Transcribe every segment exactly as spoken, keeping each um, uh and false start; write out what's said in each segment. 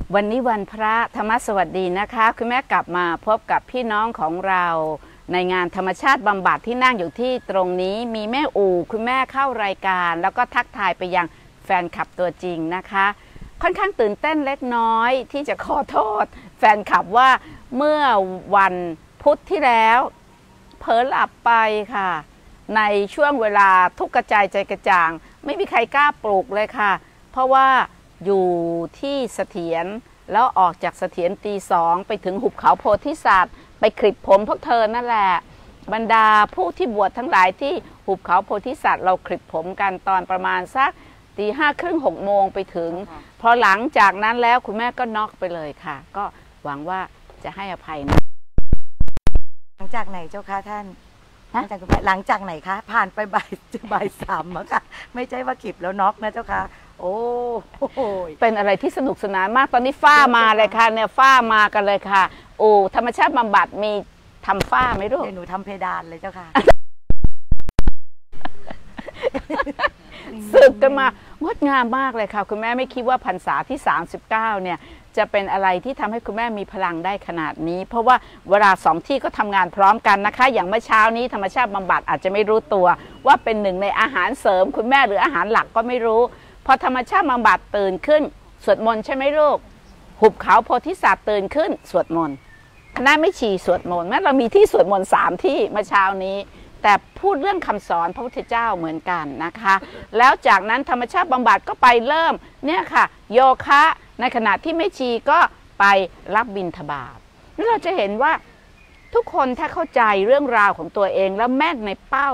วันนี้วันพระธรรมสวัสดีนะคะคุณแม่กลับมาพบกับพี่น้องของเราในงานธรรมชาติบำบัดที่นั่งอยู่ที่ตรงนี้มีแม่อู่คุณแม่เข้ารายการแล้วก็ทักทายไปยังแฟนคลับตัวจริงนะคะค่อนข้างตื่นเต้นเล็กน้อยที่จะขอโทษแฟนคลับว่าเมื่อวันพุธที่แล้วเผลอหลับไปค่ะในช่วงเวลาทุกกระจายใจกระจ่างไม่มีใครกล้าปลุกเลยค่ะเพราะว่าอยู่ที่เสถียรแล้วออกจากเสถียรตีสองไปถึงหุบเขาโพธิสัตว์ไปคลิปผมพวกเธอนั่นแหละบรรดาผู้ที่บวชทั้งหลายที่หุบเขาโพธิสัตว์เราคลิปผมกันตอนประมาณสักตีห้าครึ่งหกโมงไปถึงพอหลังจากนั้นแล้วคุณแม่ก็น็อกไปเลยค่ะก็หวังว่าจะให้อภัยนะหลังจากไหนเจ้าคะท่านหลังจากหลังจากไหนคะผ่านไปบ่ายบ่ายสามแล้วค่ะไม่ใช่ว่าคลิปแล้วน็อกนะเจ้าคะโอ้โหเป็นอะไรที่สนุกสนานมากตอนนี้ฝ้ามาเลยค่ะเนี่ยฝ้ามากันเลยค่ะโอ้ธรรมชาติบำบัดมีทำฝ้าไหมลูกเดี๋ยวหนูทำเพดานเลยเจ้าค่ะสึกกันมางดงามมากเลยค่ะคุณแม่ไม่คิดว่าพรรษาที่สามสิบเก้าเนี่ยจะเป็นอะไรที่ทำให้คุณแม่มีพลังได้ขนาดนี้เพราะว่าเวลาสองที่ก็ทำงานพร้อมกันนะคะอย่างเมื่อเช้านี้ธรรมชาติบำบัดอาจจะไม่รู้ตัวว่าเป็นหนึ่งในอาหารเสริมคุณแม่หรืออาหารหลักก็ไม่รู้พอธรรมชาติบำบัดตื่นขึ้นสวดมนต์ใช่ไหมลูกหุบเขาโพธิสัตว์ตื่นขึ้นสวดมนต์คณะไม่ชีสวดมนต์แม้เรามีที่สวดมนต์สามที่เมื่อเช้านี้แต่พูดเรื่องคำสอนพระพุทธเจ้าเหมือนกันนะคะแล้วจากนั้นธรรมชาติบำบัดก็ไปเริ่มเนี่ยค่ะโยคะในขณะที่ไม่ชีก็ไปรับบิณฑบาตแล้วเราจะเห็นว่าทุกคนถ้าเข้าใจเรื่องราวของตัวเองแล้วแม่นในเป้า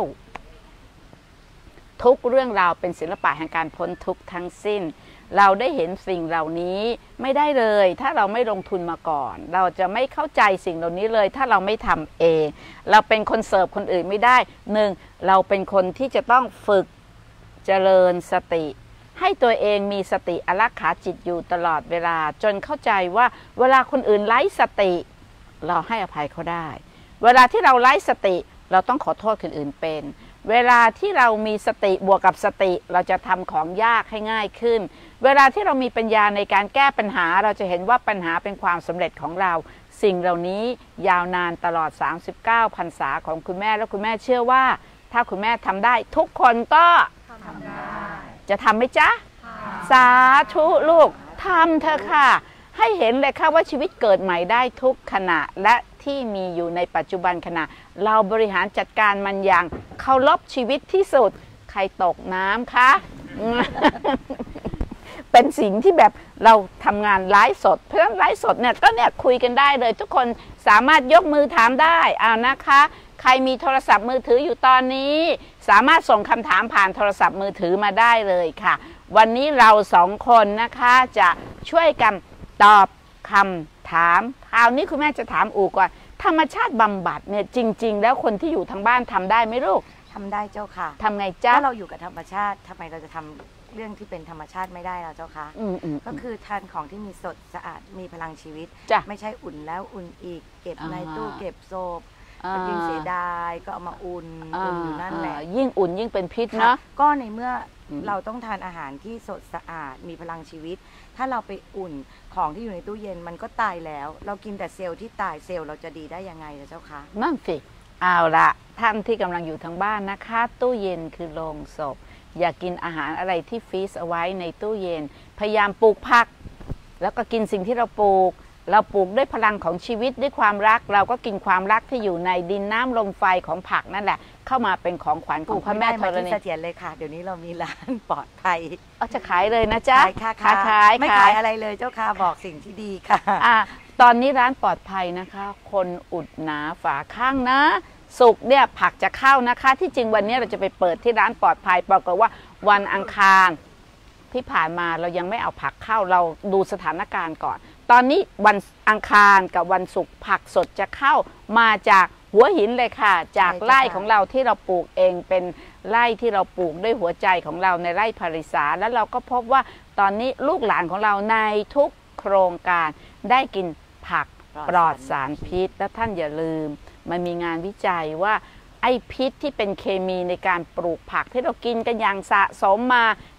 ทุกเรื่องราวเป็นศิลปะแห่งการพ้นทุกข์ทั้งสิ้นเราได้เห็นสิ่งเหล่านี้ไม่ได้เลยถ้าเราไม่ลงทุนมาก่อนเราจะไม่เข้าใจสิ่งเหล่านี้เลยถ้าเราไม่ทำเองเราเป็นคนเสิร์ฟคนอื่นไม่ได้หนึ่งเราเป็นคนที่จะต้องฝึกเจริญสติให้ตัวเองมีสติอารักขาจิตอยู่ตลอดเวลาจนเข้าใจว่าเวลาคนอื่นไร้สติเราให้อภัยเขาได้เวลาที่เราไร้สติเราต้องขอโทษคนอื่นเป็นเวลาที่เรามีสติบวกกับสติเราจะทำของยากให้ง่ายขึ้นเวลาที่เรามีปัญญาในการแก้ปัญหาเราจะเห็นว่าปัญหาเป็นความสำเร็จของเราสิ่งเหล่านี้ยาวนานตลอดสามสิบเก้าพรรษาของคุณแม่และคุณแม่เชื่อว่าถ้าคุณแม่ทำได้ทุกคนก็ทำได้จะทำไหมจ๊ะสาธุลูกทำเถอะค่ะให้เห็นเลยค่ะว่าชีวิตเกิดใหม่ได้ทุกขณะและที่มีอยู่ในปัจจุบันขณะเราบริหารจัดการมันอย่างเคารพชีวิตที่สุดใครตกน้ำคะเป็นสิ่งที่แบบเราทำงานไลฟ์สดเพราะฉะนั้นไลฟ์สดเนี่ยก็เนี่ยคุยกันได้เลยทุกคนสามารถยกมือถามได้เอานะคะใครมีโทรศัพท์มือถืออยู่ตอนนี้สามารถส่งคำถามผ่านโทรศัพท์มือถือมาได้เลยค่ะวันนี้เราสองคนนะคะจะช่วยกันตอบคำถามคราวนี้คุณแม่จะถามอู่ก่อนธรรมชาติบำบัดเนี่ยจริงๆแล้วคนที่อยู่ทางบ้านทำได้ไหมลูกทำได้เจ้าค่ะทำไงจ๊ะถ้าเราอยู่กับธรรมชาติทำไมเราจะทำเรื่องที่เป็นธรรมชาติไม่ได้ล่ะเจ้าค่ะก็คือทานของที่มีสดสะอาดมีพลังชีวิตไม่ใช่อุ่นแล้วอุ่นอีกเก็บในตู้เก็บโซบยิ่งเสียดายก็เอามาอุ่นอุ่นอยู่นั่นแหละยิ่งอุ่นยิ่งเป็นพิษเนาะก็ในเมื่อเราต้องทานอาหารที่สดสะอาดมีพลังชีวิตถ้าเราไปอุ่นของที่อยู่ในตู้เย็นมันก็ตายแล้วเรากินแต่เซลล์ที่ตายเซลล์เราจะดีได้ยังไงล่ะเจ้าคะนั่นสิเอาละท่านที่กำลังอยู่ทางบ้านนะคะตู้เย็นคือโรงศพอย่ากินอาหารอะไรที่ฟรีซเอาไว้ในตู้เย็นพยายามปลูกผักแล้วก็กินสิ่งที่เราปลูกเราปลูกด้วยพลังของชีวิตด้วยความรักเราก็กินความรักที่อยู่ในดินน้ำลมไฟของผักนั่นแหละเข้ามาเป็นของขวัญของพระแม่ธรณีเสถียรเลยค่ะเดี๋ยวนี้เรามีร้านปลอดภัยเอาจะขายเลยนะจ๊ะขายค่ะขายไม่ขายอะไรเลยเจ้าค่ะบอกสิ่งที่ดีค่ะอ่าตอนนี้ร้านปลอดภัยนะคะคนอุดหนาฝาข้างนะสุกเนี่ยผักจะเข้านะคะที่จริงวันนี้เราจะไปเปิดที่ร้านปลอดภัยปรากฏว่าวันอังคารที่ผ่านมาเรายังไม่เอาผักเข้าเราดูสถานการณ์ก่อนตอนนี้วันอังคารกับวันศุกร์ผักสดจะเข้ามาจากหัวหินเลยค่ะจากไร่ของเราที่เราปลูกเองเป็นไร่ที่เราปลูกด้วยหัวใจของเราในไร่ภริษาแล้วเราก็พบว่าตอนนี้ลูกหลานของเราในทุกโครงการได้กินผักปลอดสารพิษและท่านอย่าลืมมันมีงานวิจัยว่าไอ้พิษที่เป็นเคมีในการปลูกผักที่เรากินกันอย่างสะสมมา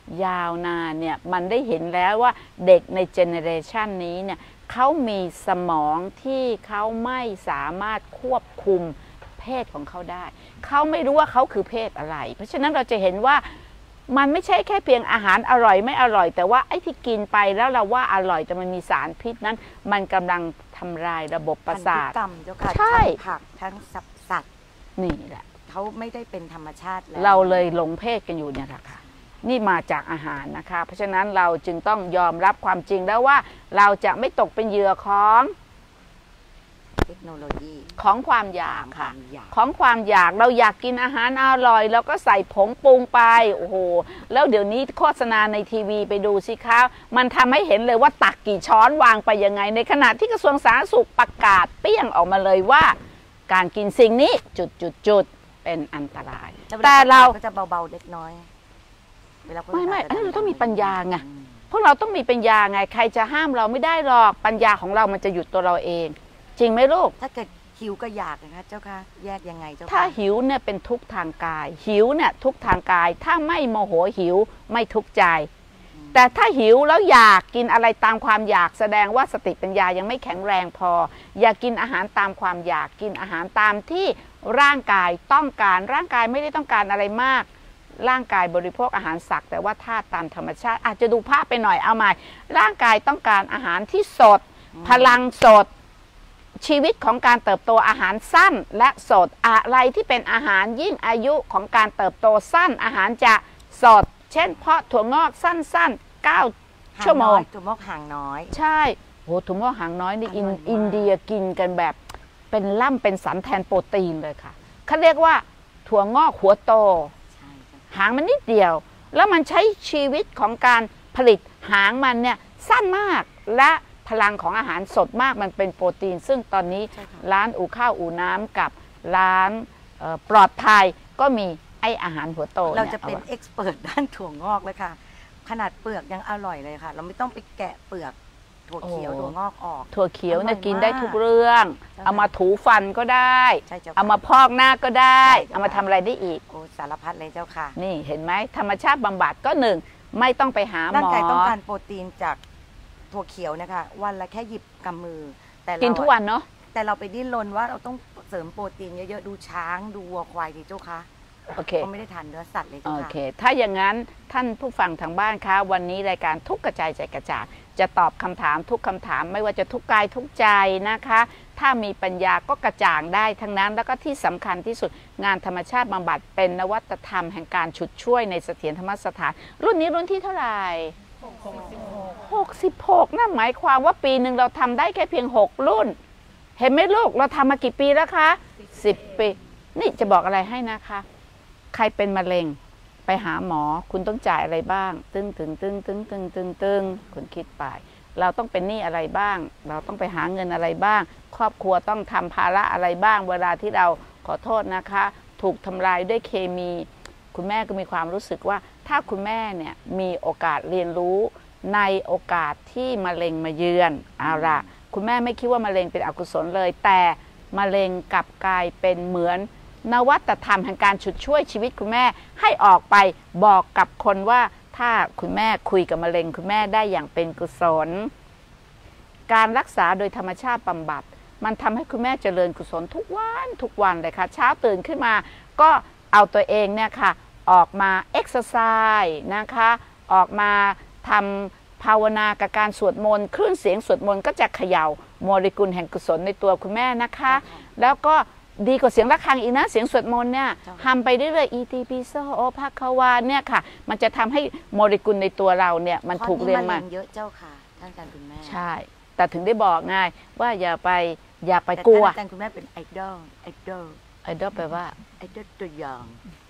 ยาวนานเนี่ยมันได้เห็นแล้วว่าเด็กในเจเนเรชันนี้เนี่ยเขามีสมองที่เขาไม่สามารถควบคุมเพศของเขาได้เขาไม่รู้ว่าเขาคือเพศอะไรเพราะฉะนั้นเราจะเห็นว่ามันไม่ใช่แค่เพียงอาหารอร่อยไม่อร่อยแต่ว่าไอ้ที่กินไปแล้วเราว่าอร่อยแต่มันมีสารพิษนั้นมันกำลังทำลายระบบประสาทพันธุกรรมเจ้าค่ะใช่ทั้งผักทั้งสัตว์นี่แหละเขาไม่ได้เป็นธรรมชาติแล้วเราเลยหลงเพศกันอยู่เนี่ยแหละค่ะนี่มาจากอาหารนะคะเพราะฉะนั้นเราจึงต้องยอมรับความจริงแล้วว่าเราจะไม่ตกเป็นเหยื่อของเทคโนโลยีของความอยากค่ะของความอยากเราอยากกินอาหารอร่อยเราก็ใส่ผงปรุงไปโอ้โหแล้วเดี๋ยวนี้โฆษณาในทีวีไปดูสิคะมันทำให้เห็นเลยว่าตักกี่ช้อนวางไปยังไงในขณะที่กระทรวงสาธารณสุขประกาศเปี้ยงออกมาเลยว่าการกินสิ่งนี้จุดจุดจุดเป็นอันตรายแต่เราก็จะเบาๆเล็กน้อยไม่ไม่เราต้องมีปัญญาไงพวกเราต้องมีปัญญาไงใครจะห้ามเราไม่ได้หรอกปัญญาของเรามันจะหยุดตัวเราเองจริงไหมลูกถ้าเกิดหิวก็อยากนะคะเจ้าค่ะแยกยังไงเจ้าค่ะถ้าหิวเนี่ยเป็นทุกข์ทางกายหิวเนี่ยทุกข์ทางกายถ้าไม่โมโหหิวไม่ทุกข์ใจแต่ถ้าหิวแล้วอยากกินอะไรตามความอยากแสดงว่าสติปัญญายังไม่แข็งแรงพออย่ากินอาหารตามความอยากกินอาหารตามที่ร่างกายต้องการร่างกายไม่ได้ต้องการอะไรมากร่างกายบริโภคอาหารสักแต่ว่าธาตุตามธรรมชาติอาจจะดูภาพไปหน่อยเอาใหม่ร่างกายต้องการอาหารที่สดพลังสดชีวิตของการเติบโตอาหารสั้นและสดอะไรที่เป็นอาหารยิ่งอายุของการเติบโตสั้นอาหารจะสดเช่นเพาะถั่วงอกสั้นๆเก้าชั่วโมงถั่วงอกหางน้อยใช่โหถั่วงอกหางน้อยนี่อินเดียกินกันแบบเป็นล่ำเป็นสันแทนโปรตีนเลยค่ะเขาเรียกว่าถั่วงอกหัวโตหางมันนิดเดียวแล้วมันใช้ชีวิตของการผลิตหางมันเนี่ยสั้นมากและพลังของอาหารสดมากมันเป็นโปรตีนซึ่งตอนนี้ร้านอู่ข้าวอู่น้ำกับร้านปลอดภัยก็มีไออาหารหัวโตเราจะเป็นเอ็กซ์เพรสด้านถั่วงอกเลยค่ะขนาดเปลือกยังอร่อยเลยค่ะเราไม่ต้องไปแกะเปลือกถั่วเขียวถั่วงอกออกถั่วเขียวเนี่ยกินได้ทุกเรื่องเอามาถูฟันก็ได้เอามาพอกหน้าก็ได้เอามาทำอะไรได้อีกโอ้สารพัดเลยเจ้าค่ะนี่เห็นไหมธรรมชาติบำบัดก็หนึ่งไม่ต้องไปหาหมอร่างกายต้องการโปรตีนจากถั่วเขียวนะคะวันละแค่หยิบกำมือแต่กินทุกวันเนาะแต่เราไปดิ้นรนว่าเราต้องเสริมโปรตีนเยอะๆดูช้างดูวัวควายดีเจ้าค่ะโอเคเขาไม่ได้ทานเนื้อสัตว์เลยเจ้าค่ะโอเคถ้าอย่างนั้นท่านผู้ฟังทางบ้านคะวันนี้รายการทุกกระจายใจกระจ่างจะตอบคำถามทุกคำถามไม่ว่าจะทุกกายทุกใจนะคะถ้ามีปัญญาก็กระจ่างได้ทั้งนั้นแล้วก็ที่สำคัญที่สุดงานธรรมชาติบำบัดเป็นนวัตธรรมแห่งการฉุดช่วยในเสถียรธรรมสถานรุ่นนี้รุ่นที่เท่าไหร่หกสิบหกนั่นหมายความว่าปีหนึ่งเราทำได้แค่เพียงหกรุ่นเห็นไหมลูกเราทำมากี่ปีแล้วคะสิบปีนี่จะบอกอะไรให้นะคะใครเป็นมะเร็งไปหาหมอคุณต้องจ่ายอะไรบ้างตึงตึงตึงตึงตึงตึงตึงคุณคิดไปเราต้องเป็นหนี้อะไรบ้างเราต้องไปหาเงินอะไรบ้างครอบครัวต้องทำภาระอะไรบ้างเวลาที่เราขอโทษนะคะถูกทำลายด้วยเคมีคุณแม่ก็มีความรู้สึกว่าถ้าคุณแม่เนี่ยมีโอกาสเรียนรู้ในโอกาสที่มะเร็งมาเยือนเอาล่ะคุณแม่ไม่คิดว่ามะเร็งเป็นอกุศลเลยแต่มะเร็งกลับกลายเป็นเหมือนนวัตธรรมแห่งการฉุดช่วยชีวิตคุณแม่ให้ออกไปบอกกับคนว่าถ้าคุณแม่คุยกับมะเร็งคุณแม่ได้อย่างเป็นกุศลการรักษาโดยธรรมชาติบำบัดมันทำให้คุณแม่เจริญกุศลทุกวันทุกวันเลยค่ะเช้าตื่นขึ้นมาก็เอาตัวเองเนี่ยค่ะออกมาเอ็กซ์ไซส์นะคะออกมาทำภาวนากับการสวดมนต์คลื่นเสียงสวดมนต์ก็จะเขย่าโมเลกุลแห่งกุศลในตัวคุณแม่นะคะแล้วก็ดีกว่าเสียงะระฆังอีกนะเสียงสวดมนต์เนี่ยทำไปเรื่อยๆอีติปิโสโอภควาเนี่ยค่ะมันจะทำให้โมเลกุลในตัวเราเนี่ยมันถูกเรียนมาเยอะเจ้าค่ะท่านอาจารย์คุณแม่ใช่แต่ถึงได้บอกง่ายว่าอย่าไปอย่าไปกลัวอาจารย์คุณแม่เป็นไอดอลไอดอลไอดอลแปลว่าไอดอลตัวอย่าง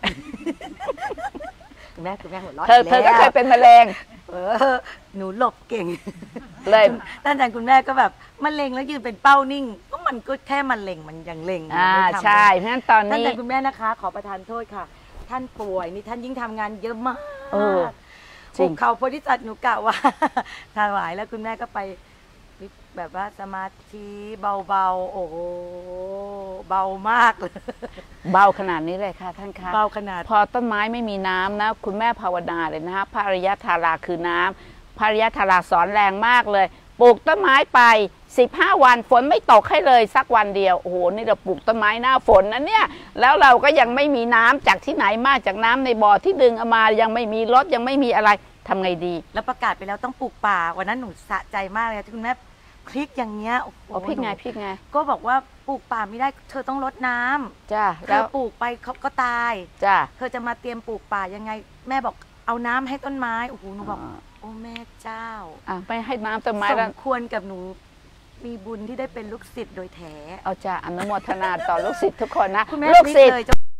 คุณแม่คุณแม่หัวเราะเธอเธอก็เคยเป็นมะเร็งเออหนูหลบเก่งเลยท่านอาจารย์คุณแม่ก็แบบมะเร็งแล้วยืนเป็นเป้านิ่งก็มันก็แค่มะเร็งมันยังเล็งอ่าใช่เพราะฉะนั้นตอนนี้ท่านอาจารย์คุณแม่นะคะขอประทานโทษค่ะท่านป่วยนี่ท่านยิ่งทำงานเยอะมากเออจริงเขาโพธิสัตว์หนูกะว่าถวายแล้วคุณแม่ก็ไปแบบว่าสมาธิเบาๆโอ้โหเบามากเลยเบาขนาดนี้เลยค่ะท่านคะเบาขนาดพอต้นไม้ไม่มีน้ำนะคุณแม่ภาวนาเลยนะคะพระอริยธาราคือน้ำพระอริยธาราสอนแรงมากเลยปลูกต้นไม้ไปสิบห้าวันฝนไม่ตกให้เลยสักวันเดียวโอ้โหนี่เราปลูกต้นไม้หน้าฝนนะเนี่ยแล้วเราก็ยังไม่มีน้ำจากที่ไหนมาจากน้ำในบ่อที่ดึงเอามายังไม่มีรถยังไม่มีอะไรทำไงดีแล้วประกาศไปแล้วต้องปลูกป่าวันนั้นหนูสะใจมากเลยที่คุณแม่พลิกอย่างเงี้ยโอ้โหพลิกไงพลิกไงก็บอกว่าปลูกป่าไม่ได้เธอต้องรดน้ำจ้าเธอปลูกไปเขาก็ตายจ้าเธอจะมาเตรียมปลูกป่ายังไงแม่บอกเอาน้ำให้ต้นไม้โอ้โหหนูบอกโอ้แม่เจ้าอ่ะไปให้น้ำต้นไม้แล้วสมควรกับหนูมีบุญที่ได้เป็นลูกศิษย์โดยแท้เอาจ้าอนุโมทนาต่อลูกศิษย์ทุกคนนะลูกศิษย์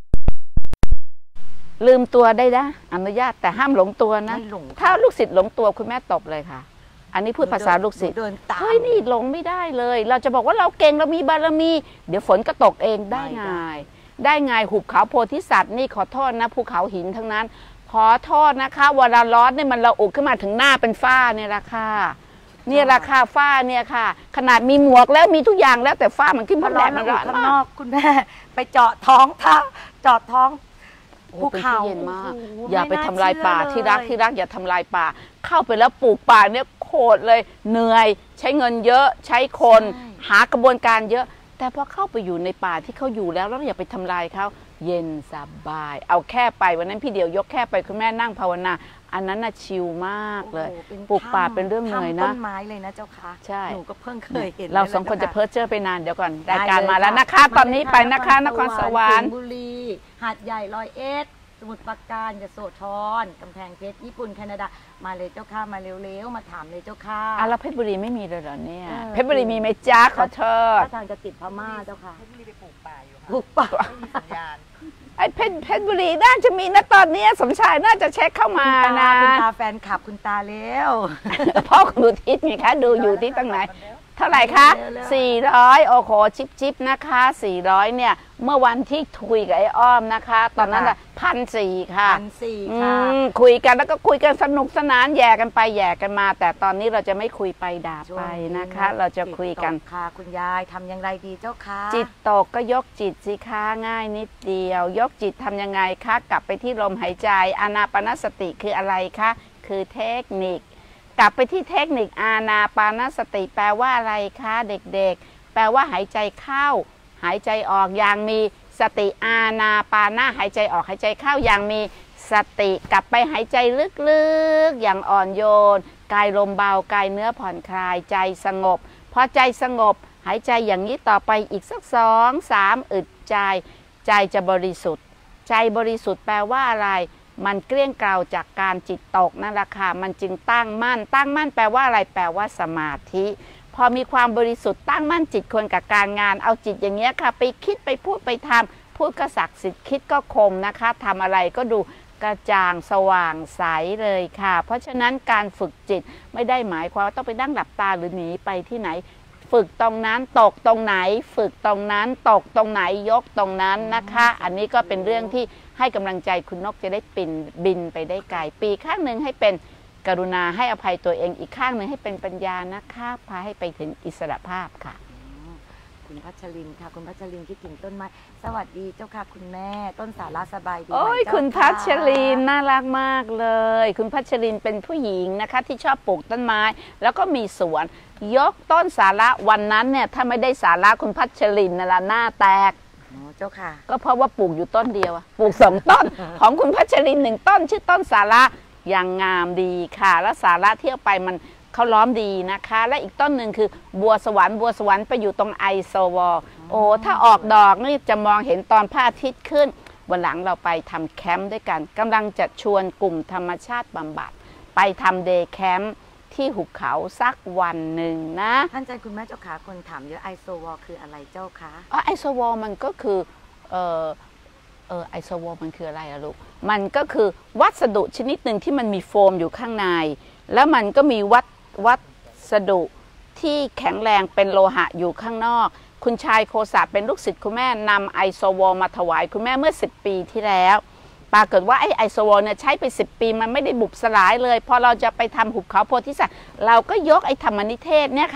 ลืมตัวได้นะอนุญาตแต่ห้ามหลงตัวนะถ้าลูกศิษย์หลงตัวคุณแม่ตบเลยค่ะอันนี้พูดภาษาลูกศิษย์เฮ้ยนี่หลงไม่ได้เลยเราจะบอกว่าเราเก่งเรามีบารมีเดี๋ยวฝนก็ตกเองได้ไงได้ไงหุบเขาโพธิสัตว์นี่ขอโทษนะภูเขาหินทั้งนั้นขอโทษนะคะเวลาร้อนเนี่ยมันเราอุกขึ้นมาถึงหน้าเป็นฝ้าเนี่ยราคาเนี่ยราคาฝ้าเนี่ยค่ะขนาดมีหมวกแล้วมีทุกอย่างแล้วแต่ฝ้ามันขึ้นมาแดดมันร้อนข้างนอกคุณแม่ไปเจาะท้องท่าเจาะท้องภูเขาเย็นมากอย่าไปทำลายป่าที่รักที่รักอย่าทำลายป่าเข้าไปแล้วปลูกป่าเนี่ยโคตรเลยเหนื่อยใช้เงินเยอะใช้คนหากระบวนการเยอะแต่พอเข้าไปอยู่ในป่าที่เขาอยู่แล้วแล้วอย่าไปทำลายเขาเย็นสบายเอาแค่ไปวันนั้นพี่เดียวยกแค่ไปคุณแม่นั่งภาวนาอันนั้นน่ะชิลมากเลยปลูกป่าเป็นเรื่องเหนื่อยนะต้นไม้เลยนะเจ้าค่ะใช่หนูก็เพิ่งเคยเห็นเราสองคนจะเพ้อเจ้อไปนานเดี๋ยวก่อนรายการมาแล้วนะคะตอนนี้ไปนะคะนครสวรรค์บุรีหาดใหญ่ร้อยเอ็ดสมุทรปราการยโสธรกำแพงเพชรญี่ปุ่นแคนาดามาเลยเจ้าค่ะมาเร็วๆมาถามเลยเจ้าค่ะอ่ะแล้วเพชรบุรีไม่มีเลยเหรอเนี่ยเพชรบุรีมีไหมจ๊ะขอโทษถ้าทางจะติดพม่าเจ้าค่ะเพชรบุรีไปปลูกป่าอยู่ค่ะปลูกป่าไม่มีสัญญาณไอ้เพชรเพชรบุรีน่าจะมีนะตอนนี้สมชายน่าจะเช็คเข้ามานะคุณตาแฟนคลับคุณตาเร็วพ่อคุณดูทิศไงคะดูอยู่ที่ตรงไหนเท่าไหร่คะสี่ร้อยโอ้โหชิปชิปนะคะสี่ร้อยเนี่ยเมื่อวันที่คุยกับไอ้อ้อมนะคะตอนนั้นพันสี่ค่ะพันสี่ค่ะคุยกันแล้วก็คุยกันสนุกสนานแย่กันไปแย่กันมาแต่ตอนนี้เราจะไม่คุยไปด่าไปนะคะเราจะคุยกันค่ะคุณยายทำอย่างไรดีเจ้าคะจิตตกก็ยกจิตสิคะง่ายนิดเดียวยกจิตทำยังไงคะกลับไปที่ลมหายใจอานาปานสติคืออะไรคะคือเทคนิคกลับไปที่เทคนิคอานาปานสติแปลว่าอะไรคะเด็กๆแปลว่าหายใจเข้าหายใจออกอย่างมีสติอานาปานะหายใจออกหายใจเข้าอย่างมีสติกลับไปหายใจลึกๆอย่างอ่อนโยนกายลมเบากายเนื้อผ่อนคลายใจสงบพอใจสงบหายใจอย่างนี้ต่อไปอีกสักสองสามอึดใจใจจะบริสุทธิ์ใจบริสุทธิ์แปลว่าอะไรมันเกลี้ยงเกลาจากการจิตตกนั่นแหละค่ะมันจึงตั้งมั่นตั้งมั่นแปลว่าอะไรแปลว่าสมาธิพอมีความบริสุทธิ์ตั้งมั่นจิตคนกับการงานเอาจิตอย่างเงี้ยค่ะไปคิดไปพูดไปทำพูดก็ศักดิ์สิทธิ์คิดก็คมนะคะทำอะไรก็ดูกระจ่างสว่างใสเลยค่ะเพราะฉะนั้นการฝึกจิตไม่ได้หมายความว่าต้องไปนั่งหลับตาหรือหนีไปที่ไหนฝึกตรงนั้นตกตรงไหนฝึกตรงนั้นตกตรงไหนยกตรงนั้นนะคะอันนี้ก็เป็นเรื่องที่ให้กำลังใจคุณนกจะได้ปิ่นบินไปได้ไกลปีข้างหนึ่งให้เป็นกรุณาให้อภัยตัวเองอีกข้างหนึ่งให้เป็นปัญญานะคะพาให้ไปถึงอิสรภาพค่ะคุณพัชรินค่ะคุณพัชรินคิดถึงต้นไม้สวัสดีเจ้าค่ะคุณแม่ต้นสาระสบายดีโอ้ยคุณพัชรินน่ารักมากเลยคุณพัชรินเป็นผู้หญิงนะคะที่ชอบปลูกต้นไม้แล้วก็มีสวนยกต้นสาระวันนั้นเนี่ยถ้าไม่ได้สาระคุณพัชรินน่ะละหน้าแตกเจ้าค่ะก็เพราะว่าปลูกอยู่ต้นเดียวปลูกสองต้น ของคุณพัชรินหนึ่งต้นชื่อต้นสาระอย่างงามดีค่ะแล้วสาระเที่ยวไปมันเขาล้อมดีนะคะและอีกต้นหนึ่งคือบัวสวรรค์บัวสวรรค์ไปอยู่ตรงไอโซวอลโอ้ถ้าออกดอกนี่จะมองเห็นตอนพระอาทิตย์ขึ้นวันหลังเราไปทำแคมป์ด้วยกันกำลังจะชวนกลุ่มธรรมชาติบำบัดไปทำเดย์แคมป์ที่หุบเขาสักวันหนึ่งนะท่านอาจารย์คุณแม่เจ้าขาคนถามเยอะไอโซวอลคืออะไรเจ้าคะอ๋อไอโซวอลมันก็คือเออเออไอโซวอลมันคืออะไรอะลูกมันก็คือวัสดุชนิดหนึ่งที่มันมีโฟมอยู่ข้างในแล้วมันก็มีวัดวัสดุที่แข็งแรงเป็นโลหะอยู่ข้างนอกคุณชายโคสะเป็นลูกศิษย์คุณแม่นำไอโซวอลมาถวายคุณแม่เมื่อสิบปีที่แล้วปรากฏว่าไอไอโซวอลเนี่ยใช้ไปสิบปีมันไม่ได้บุบสลายเลยพอเราจะไปทำหุบเขาโพธิสัตว์เราก็ยกไอธรรมนิเทศเนี่ยค่ะ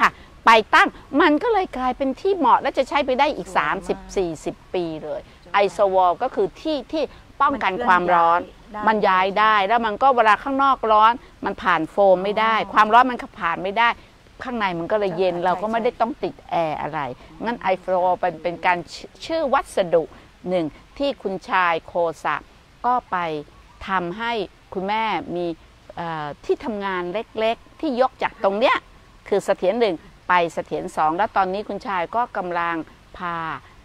ไปตั้งมันก็เลยกลายเป็นที่เหมาะและจะใช้ไปได้อีก สามสิบ สี่สิบ ปีเลยไอโซวอลก็คือที่ที่ป้องกันความร้อนมันย้ายได้แล้วมันก็เวลาข้างนอกร้อนมันผ่านโฟมไม่ได้ความร้อนมันผ่านไม่ได้ข้างในมันก็เลยเย็นเราก็ไม่ได้ต้องติดแอร์อะไรงั้นไอโฟวอลเป็นเป็นการชื่อวัสดุหนึ่งที่คุณชายโคสะก็ไปทำให้คุณแม่มีที่ทำงานเล็กๆที่ยกจากตรงเนี้ยคือเสถียรหนึ่งไปเสถียรสองแล้วตอนนี้คุณชายก็กำลังพา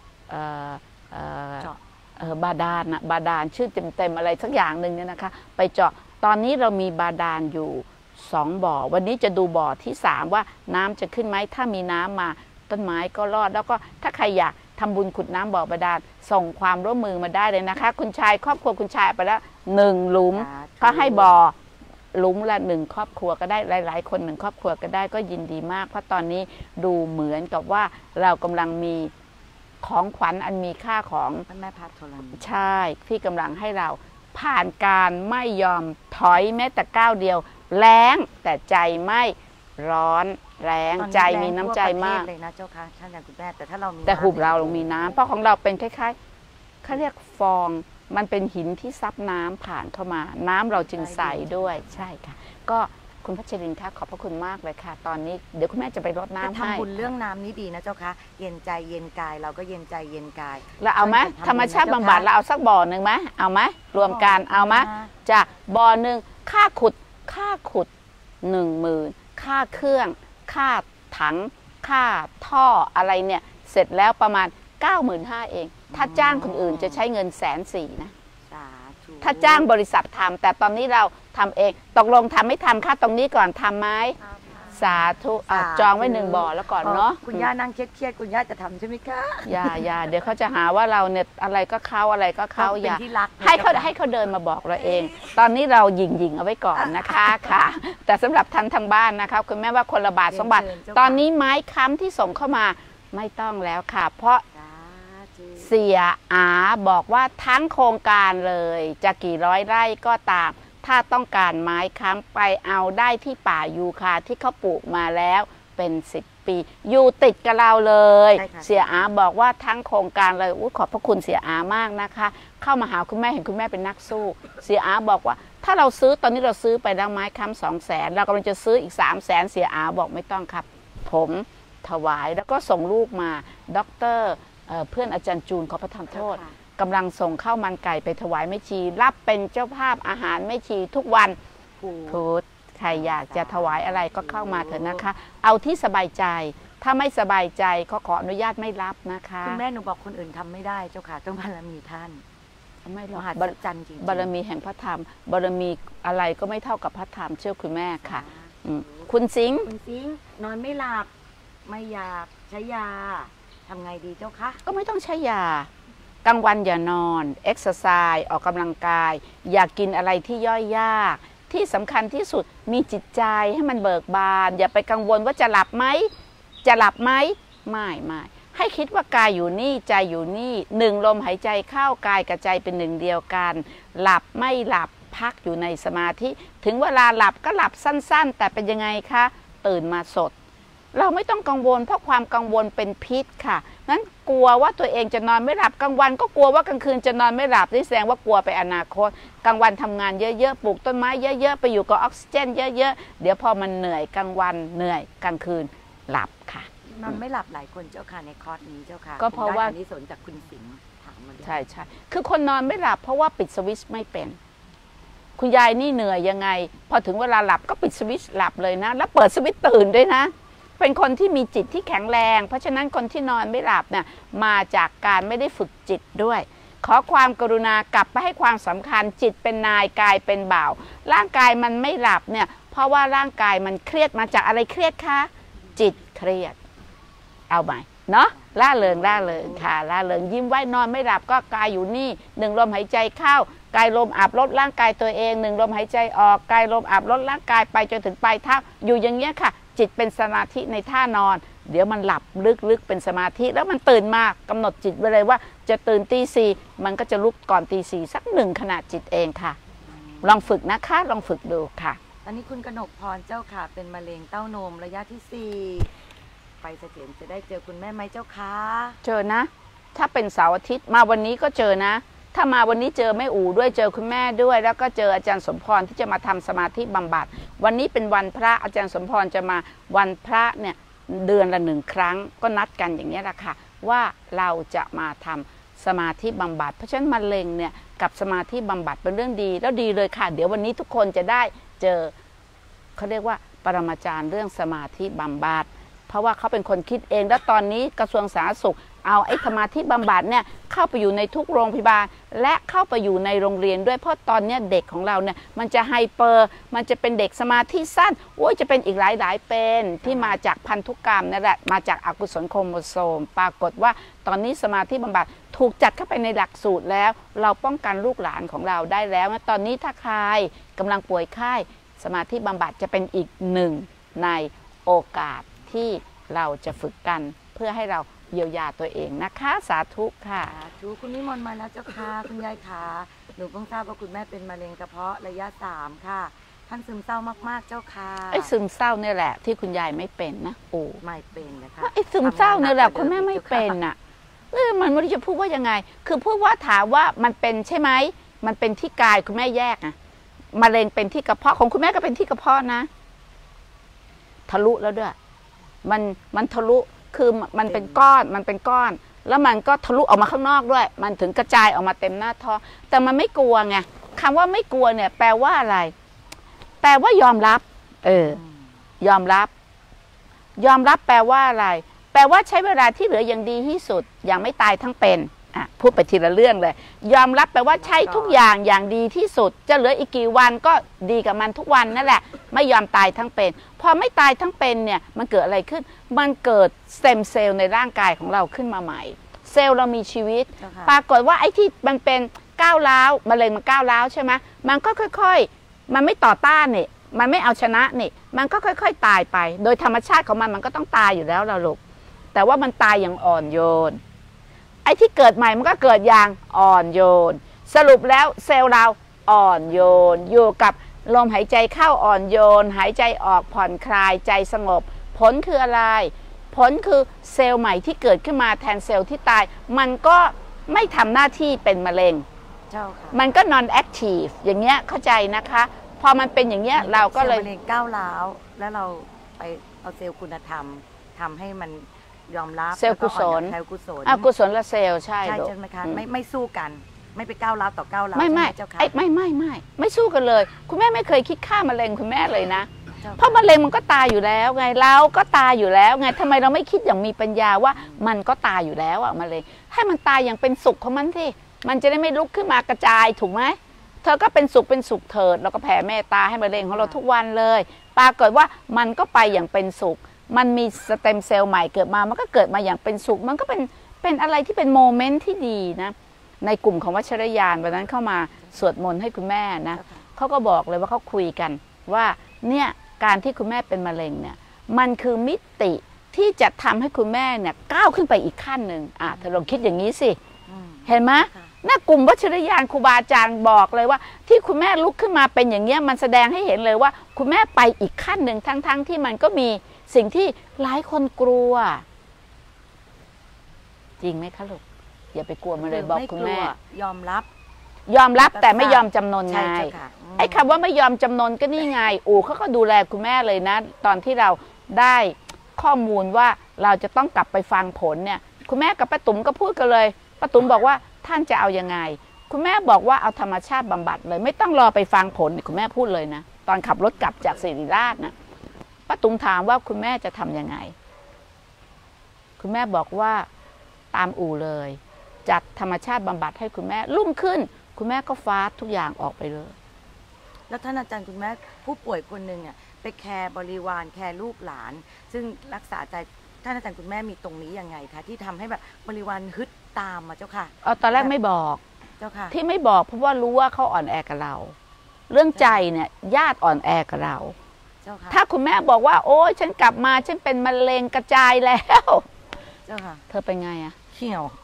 บาดาลนะบาดาลชื่อเต็มๆอะไรสักอย่างหนึ่งเนี่ยนะคะไปเจาะตอนนี้เรามีบาดาลอยู่สองบ่อวันนี้จะดูบ่อที่สามว่าน้ำจะขึ้นไหมถ้ามีน้ำมาต้นไม้ก็รอดแล้วก็ถ้าใครอยากทำบุญขุดน้ำบ่อบาดาลส่งความร่วมมือมาได้เลยนะคะคุณชายครอบครัวคุณชายไปแล้วหนึ่งหลุมก็ให้บ่อหลุมละหนึ่งครอบครัวก็ได้หลายๆคนหนึ่งครอบครัวก็ได้ก็ยินดีมากเพราะตอนนี้ดูเหมือนกับว่าเรากำลังมีของขวัญอันมีค่าของแม่พัทรใช่ที่กำลังให้เราผ่านการไม่ยอมถอยแม้แต่ก้าวเดียวแรงแต่ใจไม่ร้อนแรงใจมีน้ำใจมากเลยนะเจ้าค่ะท่านอาจารย์คุณแม่แต่ถ้าเรามีแต่หุบเราเรามีน้ำเพราะของเราเป็นคล้ายๆเขาเรียกฟองมันเป็นหินที่ซับน้ำผ่านเข้ามาน้ำเราจึงใสด้วยใช่ค่ะก็คุณพัชรินทร์คะขอบพระคุณมากเลยค่ะตอนนี้เดี๋ยวคุณแม่จะไปรดน้ำให้ทำบุญเรื่องน้ำนี้ดีนะเจ้าค่ะเย็นใจเย็นกายเราก็เย็นใจเย็นกายเราเอาไหมธรรมชาติบำบัดเราเอาสักบ่อหนึ่งไหมเอาไหมรวมกันเอาไหมจากบ่อหนึ่งค่าขุดค่าขุดหนึ่งหมื่นค่าเครื่องค่าถังค่าท่ออะไรเนี่ยเสร็จแล้วประมาณเก้าหมื่นห้าเองถ้าจ้างคนอื่นจะใช้เงินแสนสี่นะถ้าจ้างบริษัททำแต่ตอนนี้เราทำเองตกลงทำไม่ทำค่าตรงนี้ก่อนทำไหมสาธุจองไว้หนึ่งบ่อแล้วก่อนเนาะคุณย่านั่งเครียดๆคุณย่าจะทำใช่ไหมคะอย่าอย่าเดี๋ยวเขาจะหาว่าเราเนี่ยอะไรก็เขาอะไรก็เขาอย่าให้เขาให้เขาเดินมาบอกเราเองตอนนี้เราหยิงหยิงเอาไว้ก่อนนะคะค่ะแต่สำหรับท่านทางบ้านนะคะคุณแม่ว่าคนละบาทสองบาทตอนนี้ไม้ค้ำที่ส่งเข้ามาไม่ต้องแล้วค่ะเพราะเสียอาบอกว่าทั้งโครงการเลยจะกี่ร้อยไร่ก็ตามถ้าต้องการไม้ค้ำไปเอาได้ที่ป่ายูคาที่เขาปลูกมาแล้วเป็นสิบปีอยู่ติดกับเราเลยเสียอาบอกว่าทั้งโครงการเลยขอบพระคุณเสียอามากนะคะเข้ามาหาคุณแม่เห็นคุณแม่เป็นนักสู้เสียอาบอกว่าถ้าเราซื้อตอนนี้เราซื้อไปแล้วไม้ค้ำสองแสนเรากำลังจะซื้ออีกสามแสนเสียอาบอกไม่ต้องครับผมถวายแล้วก็ส่งลูกมาด็อกเตอร์เพื่อนอาจารย์จูนขอพระทานโทษกำลังส่งข้าวมันไก่ไปถวายแม่ชีรับเป็นเจ้าภาพอาหารแม่ชีทุกวันพุธใครอยากจะถวายอะไรก็เข้ามาเถอะนะคะเอาที่สบายใจถ้าไม่สบายใจก็ขออนุญาตไม่รับนะคะคุณแม่หนูบอกคนอื่นทำไม่ได้เจ้าค่ะต้องบารมีท่านไม่หรอกบารจันจริงบารมีแห่งพระธรรมบารมีอะไรก็ไม่เท่ากับพระธรรมเชื่อคุณแม่ค่ะคุณสิงห์คุณสิงห์นอนไม่หลับไม่อยากใช้ยาทำไงดีเจ้าคะก็ไม่ต้องใช้ยากลางวันอย่านอนเอ็กซ์ไซส์ออกกำลังกายอย่ากกินอะไรที่ย่อยยากที่สำคัญที่สุดมีจิตใจให้มันเบิกบานอย่าไปกังวลว่าจะหลับไหมจะหลับไหมไม่ไม่ให้คิดว่ากายอยู่นี่ใจอยู่นี่หนึ่งลมหายใจเข้ากายกับใจเป็นหนึ่งเดียวกันหลับไม่หลับพักอยู่ในสมาธิถึงเวลาหลับก็หลับสั้นๆแต่เป็นยังไงคะตื่นมาสดเราไม่ต้องกังวลเพราะความกังวลเป็นพิษค่ะนั้นกลัวว่าตัวเองจะนอนไม่หลับกลางวันก็กลัวว่ากลางคืนจะนอนไม่หลับนี่แสดงว่ากลัวไปอนาคตกลางวันทำงานเยอะๆปลูกต้นไม้เยอะๆไปอยู่กับออกซิเจนเยอะๆเดี๋ยวพอมันเหนื่อยกลางวันเหนื่อยกลางคืนหลับค่ะนอนไม่หลับหลายคนเจ้าค่ะในคอร์สนี้เจ้าค่ะก็เพราะว่านี่สนจากคุณสิงห์ถามมาใช่ใช่คือคนนอนไม่หลับเพราะว่าปิดสวิตช์ไม่เป็นคุณยายนี่เหนื่อยยังไงพอถึงเวลาหลับก็ปิดสวิตช์หลับเลยนะแล้วเปิดสวิตช์ตื่นด้วยนะเป็นคนที่มีจิตที่แข็งแรงเพราะฉะนั้นคนที่นอนไม่หลับเนี่ยมาจากการไม่ได้ฝึกจิตด้วยขอความกรุณากลับไปให้ความสำคัญจิตเป็นนายกายเป็นบ่าวร่างกายมันไม่หลับเนี่ยเพราะว่าร่างกายมันเครียดมาจากอะไรเครียดคะจิตเครียดเอาใหม่เนาะล่าเริงล่าเริงค่ะล่าเริงยิ้มไว้นอนไม่หลับก็กายอยู่นี่หนึ่งลมหายใจเข้ากายลมอาบลดร่างกายตัวเองหนึ่งลมหายใจออกกายลมอาบลดร่างกายไปจนถึงปลายเท้าอยู่อย่างเงี้ยค่ะจิตเป็นสมาธิในท่านอนเดี๋ยวมันหลับลึกๆเป็นสมาธิแล้วมันตื่นมากำหนดจิตไว้เลยว่าจะตื่นตีสี่มันก็จะลุกก่อนตีสี่สักหนึ่งขณะจิตเองค่ะลองฝึกนะคะลองฝึกดูค่ะตอนนี้คุณกนกพรเจ้าค่ะเป็นมะเร็งเต้านมระยะที่สี่ไปเสถียรจะได้เจอคุณแม่ไหมเจ้าคะเจอนะถ้าเป็นเสาร์อาทิตย์มาวันนี้ก็เจอนะถ้ามาวันนี้เจอแม่อู่ด้วยเจอคุณแม่ด้วยแล้วก็เจออาจารย์สมพรที่จะมาทำสมาธิบำบัดวันนี้เป็นวันพระอาจารย์สมพรจะมาวันพระเนี่ยเดือนละหนึ่งครั้งก็นัดกันอย่างนี้แหละค่ะว่าเราจะมาทำสมาธิบำบัดเพราะฉะนั้นมะเร็งเนี่ยกับสมาธิบำบัดเป็นเรื่องดีแล้วดีเลยค่ะเดี๋ยววันนี้ทุกคนจะได้เจอเขาเรียกว่าปรมาจารย์เรื่องสมาธิบำบัดเพราะว่าเขาเป็นคนคิดเองแล้วตอนนี้กระทรวงสาธารณสุขเอาไอ้สมาธิบำบัดเนี่ยเข้าไปอยู่ในทุกโรงพยาบาลและเข้าไปอยู่ในโรงเรียนด้วยเพราะตอนนี้เด็กของเราเนี่ยมันจะไฮเปอร์มันจะเป็นเด็กสมาธิสั้นโอ้ยจะเป็นอีกหลายๆเป็นที่มาจากพันธุกรรมนั่นแหละมาจากอกุศลโครโมโซมปรากฏว่าตอนนี้สมาธิบำบัดถูกจัดเข้าไปในหลักสูตรแล้วเราป้องกันลูกหลานของเราได้แล้วตอนนี้ถ้าใครกำลังป่วยไข้สมาธิบำบัดจะเป็นอีกหนึ่งในโอกาสที่เราจะฝึกกันเพื่อให้เราเยียวยาตัวเองนะคะสาธุค่ะสาธุคุณนิมนต์มาแล้วเจ้าค่ะคุณยายขาหนูเพิ่งทราบว่าคุณแม่เป็นมะเร็งกระเพาะระยะสามค่ะท่านซึมเศร้ามากๆเจ้าค่ะไอ้ซึมเศร้าเนี่ยแหละที่คุณยายไม่เป็นนะโอ้ไม่เป็นนะคะไอ้ซึมเศร้าเนี่ยแหละคุณแม่ไม่เป็นอ่ะเออมันไม่รู้จะพูดว่ายังไงคือพูดว่าถามว่ามันเป็นใช่ไหมมันเป็นที่กายคุณแม่แยกนะมะเร็งเป็นที่กระเพาะของคุณแม่ก็เป็นที่กระเพาะนะทะลุแล้วด้วยมันมันทะลุคือมันเป็นก้อนมันเป็นก้อนแล้วมันก็ทะลุออกมาข้างนอกด้วยมันถึงกระจายออกมาเต็มหน้าท้องแต่มันไม่กลัวไงคำว่าไม่กลัวเนี่ยแปลว่าอะไรแปลว่ายอมรับเออยอมรับยอมรับแปลว่าอะไรแปลว่าใช้เวลาที่เหลืออย่างดีที่สุดอย่างไม่ตายทั้งเป็นอ่ะพูดไปทีละเรื่องเลยยอมรับแปลว่าใช้ทุกอย่างอย่างดีที่สุดจะเหลืออีกกี่วันก็ดีกับมันทุกวันนั่นแหละไม่ยอมตายทั้งเป็นพอไม่ตายทั้งเป็นเนี่ยมันเกิดอะไรขึ้นมันเกิดสเต็มเซลล์ในร่างกายของเราขึ้นมาใหม่เซลล์เรามีชีวิตปรากฏว่าไอ้ที่มันเป็นก้าวร้าวมะเร็งมันก้าวร้าวใช่ไหมมันก็ค่อยๆมันไม่ต่อต้านนี่มันไม่เอาชนะนี่มันก็ค่อยๆตายไปโดยธรรมชาติของมันมันก็ต้องตายอยู่แล้วเราลูกแต่ว่ามันตายอย่างอ่อนโยนไอ้ที่เกิดใหม่มันก็เกิดอย่างอ่อนโยนสรุปแล้วเซลล์เราอ่อนโยนอยู่กับลมหายใจเข้าอ่อนโยนหายใจออกผ่อนคลายใจสงบผลคืออะไรผลคือเซลล์ใหม่ที่เกิดขึ้นมาแทนเซลล์ที่ตายมันก็ไม่ทำหน้าที่เป็นมะเร็งเจ้าค่ะมันก็ non active อย่างเงี้ยเข้าใจนะคะพอมันเป็นอย่างเงี้ยเราก็เลยมะเร็งก้าวร้าวแล้วเราไปเอาเซลล์คุณธรรมทำให้มันยอมรับเซลล์กุศลเซลล์กุศลอ่ะกุศลละเซลล์ใช่ใช่ไหมคะไม่ไม่สู้กันไม่ไปก้าวร้าวต่อก้าวร้าวไม่ไม่เจ้าค่ะไม่ไม่ไม่ไม่สู้กันเลยคุณแม่ไม่เคยคิดฆ่ามะเร็งคุณแม่เลยนะเพราะมะเร็งมันก็ตายอยู่แล้วไงเราก็ตายอยู่แล้วไงทำไมเราไม่คิดอย่างมีปัญญาว่ามันก็ตายอยู่แล้วอะมะเร็งให้มันตายอย่างเป็นสุขของมันสิมันจะได้ไม่ลุกขึ้นมากระจายถูกไหมเธอก็เป็นสุขเป็นสุขเถิดเราก็แผ่เมตตาให้มะเร็งของเราทุกวันเลยปรากฏว่ามันก็ไปอย่างเป็นสุขมันมีสเต็มเซลล์ใหม่เกิดมามันก็เกิดมาอย่างเป็นสุขมันก็เป็นเป็นอะไรที่เป็นโมเมนต์ที่ดีนะในกลุ่มของวัชรยานวันนั้นเข้ามาสวดมนต์ให้คุณแม่นะเขาก็บอกเลยว่าเขาคุยกันว่าเนี่ยการที่คุณแม่เป็นมะเร็งเนี่ยมันคือมิติที่จะทำให้คุณแม่เนี่ยก้าวขึ้นไปอีกขั้นหนึ่งอ่ะเธอลองคิดอย่างนี้สิเห็นไหมน่ากลุ่มวัชรยานครูบาอาจารย์บอกเลยว่าที่คุณแม่ลุกขึ้นมาเป็นอย่างเงี้ยมันแสดงให้เห็นเลยว่าคุณแม่ไปอีกขั้นหนึ่งทั้งๆ ท, ที่มันก็มีสิ่งที่หลายคนกลัวจริงไหมคะลูกอย่าไปกลัวมันเลยบอกคุณแม่ยอมรับยอมรับแต่ไม่ยอมจำนนไงไอ้คำว่าไม่ยอมจำนนก็นี่ไงอู๋เขาก็ดูแลคุณแม่เลยนะตอนที่เราได้ข้อมูลว่าเราจะต้องกลับไปฟังผลเนี่ยคุณแม่กับป้าตุ๋มก็พูดกันเลยป้าตุ๋มบอกว่าท่านจะเอายังไงคุณแม่บอกว่าเอาธรรมชาติบำบัดเลยไม่ต้องรอไปฟังผลคุณแม่พูดเลยนะตอนขับรถกลับจากศิริราชนะป้าตุ๋มถามว่าคุณแม่จะทำยังไงคุณแม่บอกว่าตามอู่เลยจัดธรรมชาติบำบัดให้คุณแม่รุ่งขึ้นคุณแม่ก็ฟาสทุกอย่างออกไปเลยแล้วท่านอาจารย์คุณแม่ผู้ป่วยคนหนึ่งเนี่ยไปแคร์บริวารแคร์ลูกหลานซึ่งรักษาใจท่านอาจารย์คุณแม่มีตรงนี้ยังไงคะที่ทำให้แบบบริวารฮึดตามมาเจ้าค่ะเอาตอนแรกไม่บอกเจ้าค่ะที่ไม่บอกเพราะว่ารู้ว่าเขาอ่อนแอกับเราเรื่องใจเนี่ยญาติอ่อนแอกับเราเจ้าค่ะถ้าคุณแม่บอกว่าโอ้ยฉันกลับมาฉันเป็นมะเร็งกระจายแล้วเจ้าค่ะเธอเป็นไงอะเขียว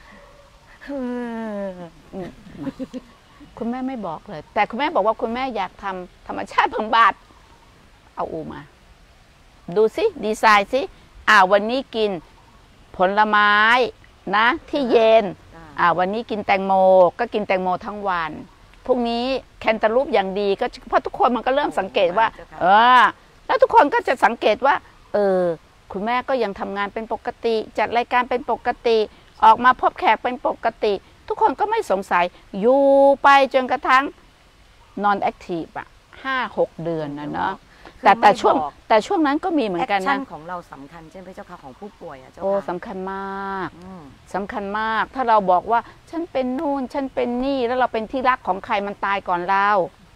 คุณแม่ไม่บอกเลยแต่คุณแม่บอกว่าคุณแม่อยากทำธรรมชาติบำบัดเอาอูมาดูสิดีไซน์สิอ่าวันนี้กินผลไม้นะที่เย็นอ่าวันนี้กินแตงโมก็กินแตงโมทั้งวันพรุ่งนี้แคนตาลูปอย่างดีก็เพราะทุกคนมันก็เริ่มสังเกตว่าเออแล้วทุกคนก็จะสังเกตว่าเออคุณแม่ก็ยังทำงานเป็นปกติจัดรายการเป็นปกติออกมาพบแขกเป็นปกติทุกคนก็ไม่สงสัยอยู่ไปจนกระทั่งนอนแอคทีฟอ่ะห้าหกเดือนนะเนาะแต่แต่ช่วงแต่ช่วงนั้นก็มีเหมือนกันนะแอคชั่นของเราสำคัญใช่ไหมเจ้าค่ะของผู้ป่วยอ่ะเจ้าค่ะโอ้สำคัญมากสำคัญมากถ้าเราบอกว่าฉันเป็นนู่นฉันเป็นนี่แล้วเราเป็นที่รักของใครมันตายก่อนเรา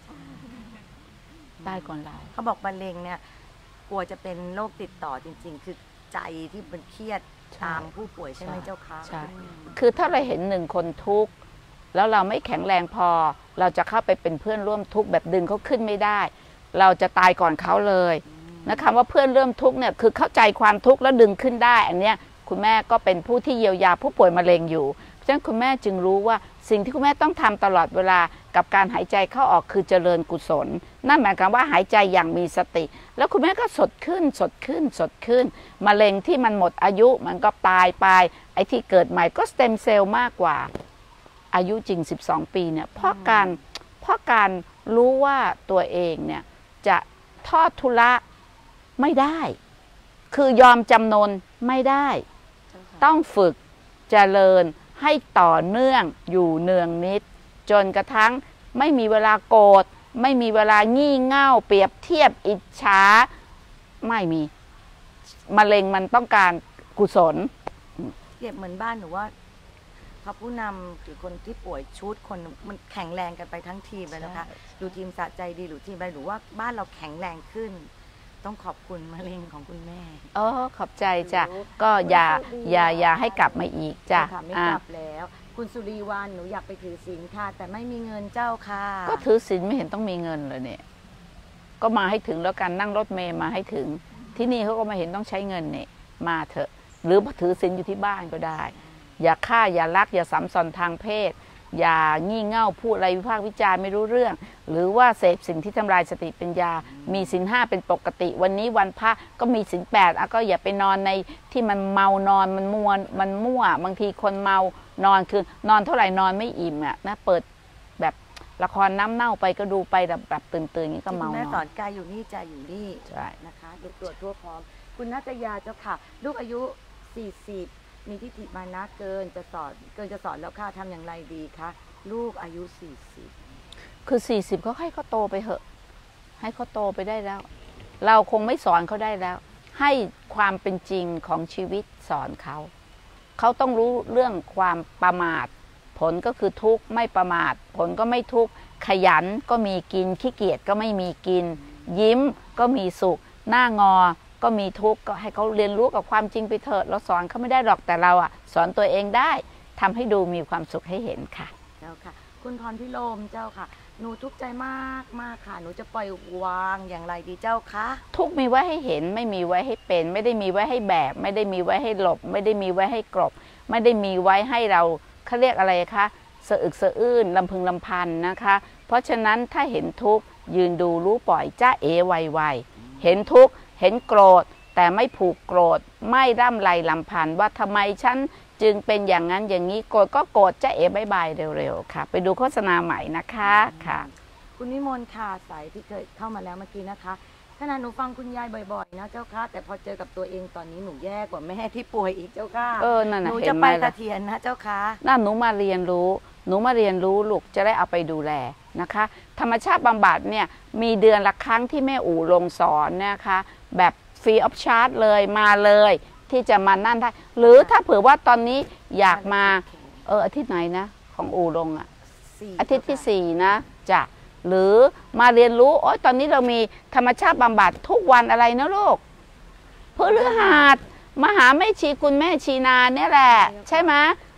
ตายก่อนเราเขาบอกมะเร็งเนี่ยกลัวจะเป็นโรคติดต่อจริงๆคือใจที่มันเครียดตามผู้ป่วยใช่ไหมเจ้าค่ะใช่คือถ้าเราเห็นหนึ่งคนทุกข์แล้วเราไม่แข็งแรงพอเราจะเข้าไปเป็นเพื่อนร่วมทุกข์แบบดึงเขาขึ้นไม่ได้เราจะตายก่อนเขาเลยนะคะว่าเพื่อนเริ่มทุกข์เนี่ยคือเข้าใจความทุกข์แล้วดึงขึ้นได้อันเนี้ยคุณแม่ก็เป็นผู้ที่เยียวยาผู้ป่วยมะเร็งอยู่เพราะฉะนั้นคุณแม่จึงรู้ว่าสิ่งที่คุณแม่ต้องทำตลอดเวลากับการหายใจเข้าออกคือเจริญกุศลนั่นหมายความว่าหายใจอย่างมีสติแล้วคุณแม่ก็สดขึ้นสดขึ้นสดขึ้นมะเร็งที่มันหมดอายุมันก็ตายไปไอ้ที่เกิดใหม่ก็สเต็มเซลล์มากกว่าอายุจริงสิบสองปีเนี่ยเพราะการเพราะการรู้ว่าตัวเองเนี่ยจะทอดทุระไม่ได้คือยอมจำนนไม่ได้ต้องฝึกเจริญให้ต่อเนื่องอยู่เนืองนิดจนกระทั่งไม่มีเวลาโกรธไม่มีเวลางี่เง่าเปรียบเทียบอิจฉาไม่มีมะเร็งมันต้องการกุศลเก็บเหมือนบ้านหนูว่าพระผู้นำหรือคนที่ป่วยชุดคนมันแข็งแรงกันไปทั้งทีมเลยนะคะดูทีมสะใจดีหรือทีมอะไรหรือว่าบ้านเราแข็งแรงขึ้นต้องขอบคุณมะเร็งของคุณแม่อ๋อขอบใจจ้ะก็อย่าอย่าอย่าให้กลับมาอีกจ้ะไม่กลับแล้วคุณสุรีวรรณหนูอยากไปถือศีลค่ะแต่ไม่มีเงินเจ้าค่ะก็ถือศีลไม่เห็นต้องมีเงินเลยเนี่ยก็มาให้ถึงแล้วกันนั่งรถเมล์มาให้ถึงที่นี่เขาก็ไม่เห็นต้องใช้เงินเนี่ยมาเถอะหรือถือศีลอยู่ที่บ้านก็ได้อย่าฆ่าอย่าลักอย่าสัมสอนทางเพศอย่างี่เง่าพูดอะไรวิพากษ์วิจารณ์ไม่รู้เรื่องหรือว่าเสพสิ่งที่ทำลายสติปัญญามีศีลห้าเป็นปกติวันนี้วันพระก็มีศีลแปดอ่ะก็อย่าไปนอนในที่มันเมานอนมันมัวมันมั่วบางทีคนเมานอนคือนอนเท่าไหร่นอนไม่อิ่มอ่ะนะเปิดแบบละครน้ำเน่าไปก็ดูไปแบบแบบตื่นๆอย่างนี้ก็เมานอนแม่สอนกายอยู่นี่ใจอยู่นี่ใช่นะคะดูตัวทั่วพร้อมคุณนัตยาเจ้าค่ะลูกอายุสี่สิบมีทิฏฐิมานะเกินจะสอนเกินจะสอนแล้วค่ะทำอย่างไรดีคะลูกอายุสี่สิบคือสี่สิบเขาให้เขาโตไปเหอะให้เขาโตไปได้แล้วเราคงไม่สอนเขาได้แล้วให้ความเป็นจริงของชีวิตสอนเขาเขาต้องรู้เรื่องความประมาทผลก็คือทุกข์ไม่ประมาทผลก็ไม่ทุกข์ขยันก็มีกินขี้เกียจก็ไม่มีกินยิ้มก็มีสุขหน้างอก็มีทุกข์ก็ให้เขาเรียนรู้กับความจริงไปเถิดเราสอนเขาไม่ได้หรอกแต่เราอ่ะสอนตัวเองได้ทำให้ดูมีความสุขให้เห็นค่ะเจ้าค่ะคุณพรพิโรมเจ้าค่ะหนูทุกข์ใจมากมากค่ะหนูจะปล่อยวางอย่างไรดีเจ้าคะทุกมีไว้ให้เห็นไม่มีไว้ให้เป็นไม่ได้มีไว้ให้แบกไม่ได้มีไว้ให้หลบไม่ได้มีไว้ให้กลบไม่ได้มีไว้ให้เราเขาเรียกอะไรคะสะอึกสะอื้นลำพึงลำพันนะคะเพราะฉะนั้นถ้าเห็นทุกข์ยืนดูรู้ปล่อยจ้าเอไวๆเห็นทุกข์เห็นโกรธแต่ไม่ผูกโกรธไม่ร่ำไรลำพันว่าทำไมฉันจึงเป็นอย่างนั้นอย่างนี้โกรธก็โกรธจะเอ๋บายบายเร็วๆค่ะไปดูโฆษณาใหม่นะคะค่ะคุณนิมนต์ค่ะสายที่เคยเข้ามาแล้วเมื่อกี้นะคะขณะหนูฟังคุณยายบ่อยๆนะเจ้าค่ะแต่พอเจอกับตัวเองตอนนี้หนูแย่กว่าแม่ที่ป่วยอีกเจ้าค่ะเออนั่นหนูจะไปตะเทียนนะเจ้าค่ะน่าหนูมาเรียนรู้หนูมาเรียนรู้ลูกจะได้เอาไปดูแลนะคะธรรมชาติบำบัดเนี่ยมีเดือนละครั้งที่แม่อู่ลงสอนนะคะแบบฟรีออฟชาร์จเลยมาเลยที่จะมานั่นได้หรือถ้าเผื่อว่าตอนนี้อยากมาเอออาทิตย์ไหนนะของอู่ลงอ่ะอาทิตย์ที่สี่นะจะหรือมาเรียนรู้โอ๊ยตอนนี้เรามีธรรมชาติบำบัดทุกวันอะไรนะลูกพฤหัสมาหาแม่ชีคุณแม่ชีนาเนี่ยแหละใช่ไหม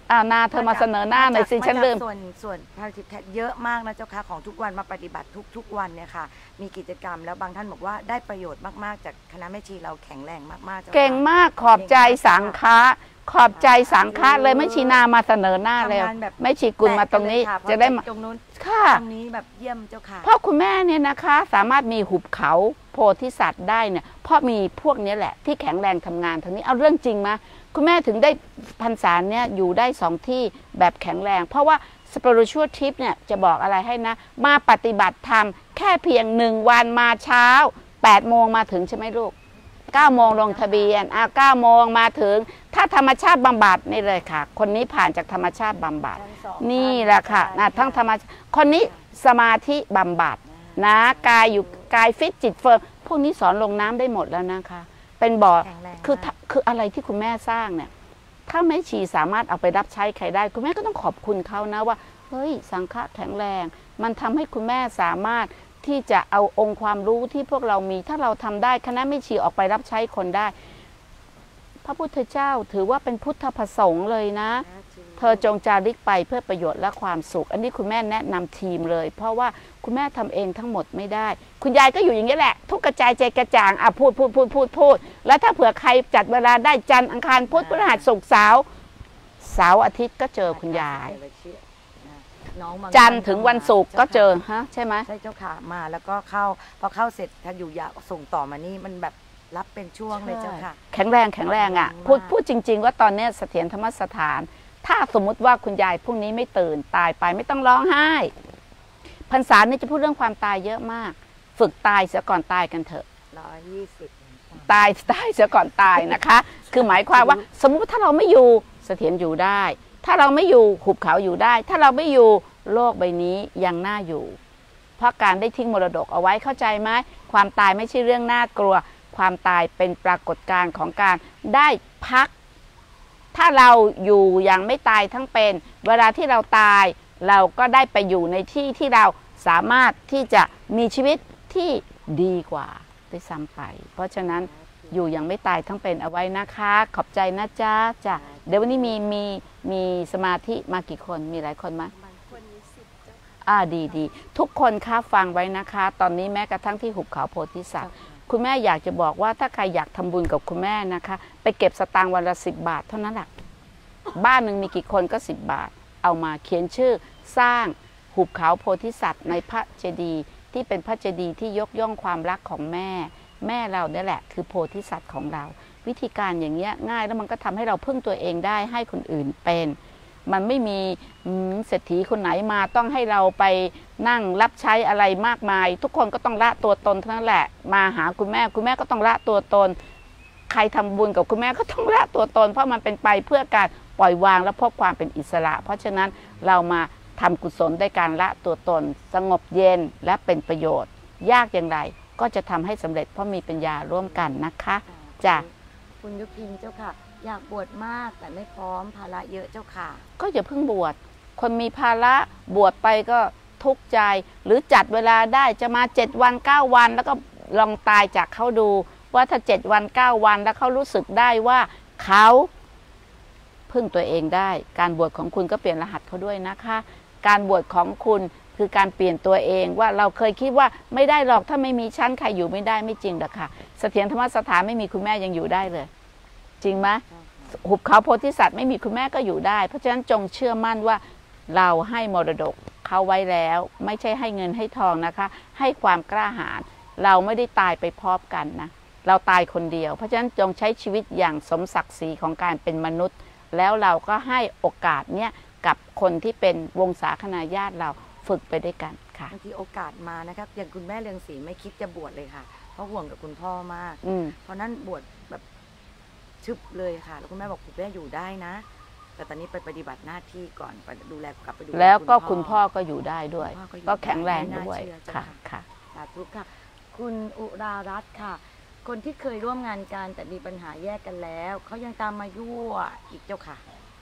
อ่านาเธอมาเสนอหน้าหน่อยสิฉันลืมส่วนส่วนพาราทิพแคทเยอะมากนะเจ้าค่ะของทุกวันมาปฏิบัติทุกทุกวันเนี่ยค่ะมีกิจกรรมแล้วบางท่านบอกว่าได้ประโยชน์มากๆจากคณะแม่ชีเราแข็งแรงมากๆเก่งมากขอบใจสังฆะขอบใจสังฆะเลยไม่ชีนามาเสนอหน้าเลยไม่ชีกุลมาตรงนี้จะได้มาตรงนู้นค่ะตรงนี้แบบเยี่ยมเจ้าค่ะเพราะคุณแม่เนี่ยนะคะสามารถมีหุบเขาโพธิสัตว์ได้เนี่ยเพราะมีพวกนี้แหละที่แข็งแรงทำงานทางนี้เอาเรื่องจริงมาคุณแม่ถึงได้พรรษาเนี่ยอยู่ได้สองที่แบบแข็งแรงเพราะว่า spiritual trip เนี่ยจะบอกอะไรให้นะมาปฏิบัติธรรมแค่เพียงหนึ่งวันมาเช้าแปดโมงมาถึงใช่ไหมลูกเก้าโมงลงทะเบียนอ่ะเก้าโมงมาถึงถ้าธรรมชาติบำบัดนี่เลยค่ะคนนี้ผ่านจากธรรมชาติบำบัดนี่แหละค่ะนะทั้งธรรมชาติคนนี้สมาธิบำบัดนะกายอยู่กายฟิตจิตเฟิร์มพวกนี้สอนลงน้ำได้หมดแล้วนะคะเป็นบ่อคือคืออะไรที่คุณแม่สร้างเนี่ยถ้าแม่ชีสามารถเอาไปรับใช้ใครได้คุณแม่ก็ต้องขอบคุณเขานะว่าเฮ้ยสังฆะแข็งแรงมันทำให้คุณแม่สามารถที่จะเอาองค์ความรู้ที่พวกเรามีถ้าเราทำได้คณะแม่ชีออกไปรับใช้คนได้พระพุทธเจ้าถือว่าเป็นพุทธประสงค์เลยนะเธอจงจาริกไปเพื่อประโยชน์และความสุขอันนี้คุณแม่แนะนำทีมเลยเพราะว่าคุณแม่ทำเองทั้งหมดไม่ได้คุณยายก็อยู่อย่างนี้แหละทุกกระจายใจกระจ่างอ่ะพูดพูดพูดพูดพูดแล้วถ้าเผื่อใครจัดเวลาได้จันทร์อังคารพุธพฤหัสศุกร์เสาร์เสาร์อาทิตย์ก็เจอคุณยายจันทร์ถึงวันศุกร์ก็เจอฮะใช่ไหมใช่เจ้าค่ะมาแล้วก็เข้าพอเข้าเสร็จถ้าอยู่อยากส่งต่อมานี่มันแบบรับเป็นช่วงเลยเจ้าค่ะแข็งแรงแข็งแรงอ่ะพูดพูดจริงๆว่าตอนนี้เสถียรธรรมสถานถ้าสมมุติว่าคุณยายพรุ่งนี้ไม่ตื่นตายไปไม่ต้องร้องไห้พรรษาเนี่ยจะพูดเรื่องความตายเยอะมากฝึกตายเสียก่อนตายกันเถอะร้อยยี่สิบตายตายเสียก่อนตายนะคะคือหมายความว่าสมมุติถ้าเราไม่อยู่เสถียรอยู่ได้ถ้าเราไม่อยู่หุบเขาอยู่ได้ถ้าเราไม่อยู่โลกใบนี้ยังน่าอยู่เพราะการได้ทิ้งมรดกเอาไว้เข้าใจไหมความตายไม่ใช่เรื่องน่ากลัวความตายเป็นปรากฏการณ์ของการได้พักถ้าเราอยู่อย่างไม่ตายทั้งเป็นเวลาที่เราตายเราก็ได้ไปอยู่ในที่ที่เราสามารถที่จะมีชีวิตที่ดีกว่าด้วยซ้ำไปเพราะฉะนั้นอยู่อย่างไม่ตายทั้งเป็นเอาไว้นะคะขอบใจนะจ๊ะจ้ะเดี๋ยววันนี้มีมีมีสมาธิมากี่คนมีหลายคนไหมอ่าดีดีทุกคนคะฟังไว้นะคะตอนนี้แม้กระทั่งที่หุบเขาโพธิสัตว์คุณแม่อยากจะบอกว่าถ้าใครอยากทำบุญกับคุณแม่นะคะไปเก็บสตางค์วันละสิบบาทเท่านั้นแหละบ้านหนึ่งมีกี่คนก็สิบบาทเอามาเขียนชื่อสร้างหุบเขาโพธิสัตว์ในพระเจดีย์ที่เป็นพระเจดีย์ที่ยกย่องความรักของแม่แม่เราเนี่ยแหละคือโพธิสัตว์ของเราวิธีการอย่างเงี้ยง่ายแล้วมันก็ทำให้เราพึ่งตัวเองได้ให้คนอื่นเป็นมันไม่มีเศรษฐีคนไหนมาต้องให้เราไปนั่งรับใช้อะไรมากมายทุกคนก็ต้องละตัวตนเท่านั้นแหละมาหาคุณแม่คุณแม่ก็ต้องละตัวตนใครทำบุญกับคุณแม่ก็ต้องละตัวตนเพราะมันเป็นไปเพื่อการปล่อยวางและพบความเป็นอิสระเพราะฉะนั้นเรามาทำกุศลด้วยการละตัวตนสงบเย็นและเป็นประโยชน์ยากอย่างไรก็จะทำให้สำเร็จเพราะมีปัญญาร่วมกันนะคะจ้ะคุณยุพินเจ้าค่ะอยากบวชมากแต่ไม่พร้อมภาระเยอะเจ้าค่ะก็อย่าเพิ่งบวชคนมีภาระบวชไปก็ทุกข์ใจหรือจัดเวลาได้จะมาเจ็ดวันเก้าวันแล้วก็ลองตายจากเขาดูว่าถ้าเจ็ดวันเก้าวันแล้วเขารู้สึกได้ว่าเขาพึ่งตัวเองได้การบวชของคุณก็เปลี่ยนรหัสเขาด้วยนะคะการบวชของคุณคือการเปลี่ยนตัวเองว่าเราเคยคิดว่าไม่ได้หรอกถ้าไม่มีชั้นใครอยู่ไม่ได้ไม่จริงหรอกค่ะเสถียรธรรมสถานไม่มีคุณแม่ยังอยู่ได้เลยจริงไหมหุบเขาโพธิสัตว์ไม่มีคุณแม่ก็อยู่ได้เพราะฉะนั้นจงเชื่อมั่นว่าเราให้มรดกเขาไว้แล้วไม่ใช่ให้เงินให้ทองนะคะให้ความกล้าหาญเราไม่ได้ตายไปพร้อมกันนะเราตายคนเดียวเพราะฉะนั้นจงใช้ชีวิตอย่างสมศักดิ์ศรีของการเป็นมนุษย์แล้วเราก็ให้โอกาสเนี้ยกับคนที่เป็นวงศาคณาญาติเราฝึกไปด้วยกันค่ะบางทีโอกาสมานะครับอย่างคุณแม่เรืองศรีไม่คิดจะบวชเลยค่ะเพราะห่วงกับคุณพ่อมากเพราะนั้นบวชแบบชึบเลยค่ะแล้วคุณแม่บอกคุณแม่อยู่ได้นะแต่ตอนนี้ไปปฏิบัติหน้าที่ก่อนไปดูแลกลับไปดูแล้วก็คุณพ่อก็อยู่ได้ด้วยก็แข็งแรงด้วยค่ะค่ะสาธุค่ะคุณอุรารัตน์ค่ะคนที่เคยร่วมงานกันแต่มีปัญหาแยกกันแล้วเขายังตามมายั่วอีกเจ้าค่ะ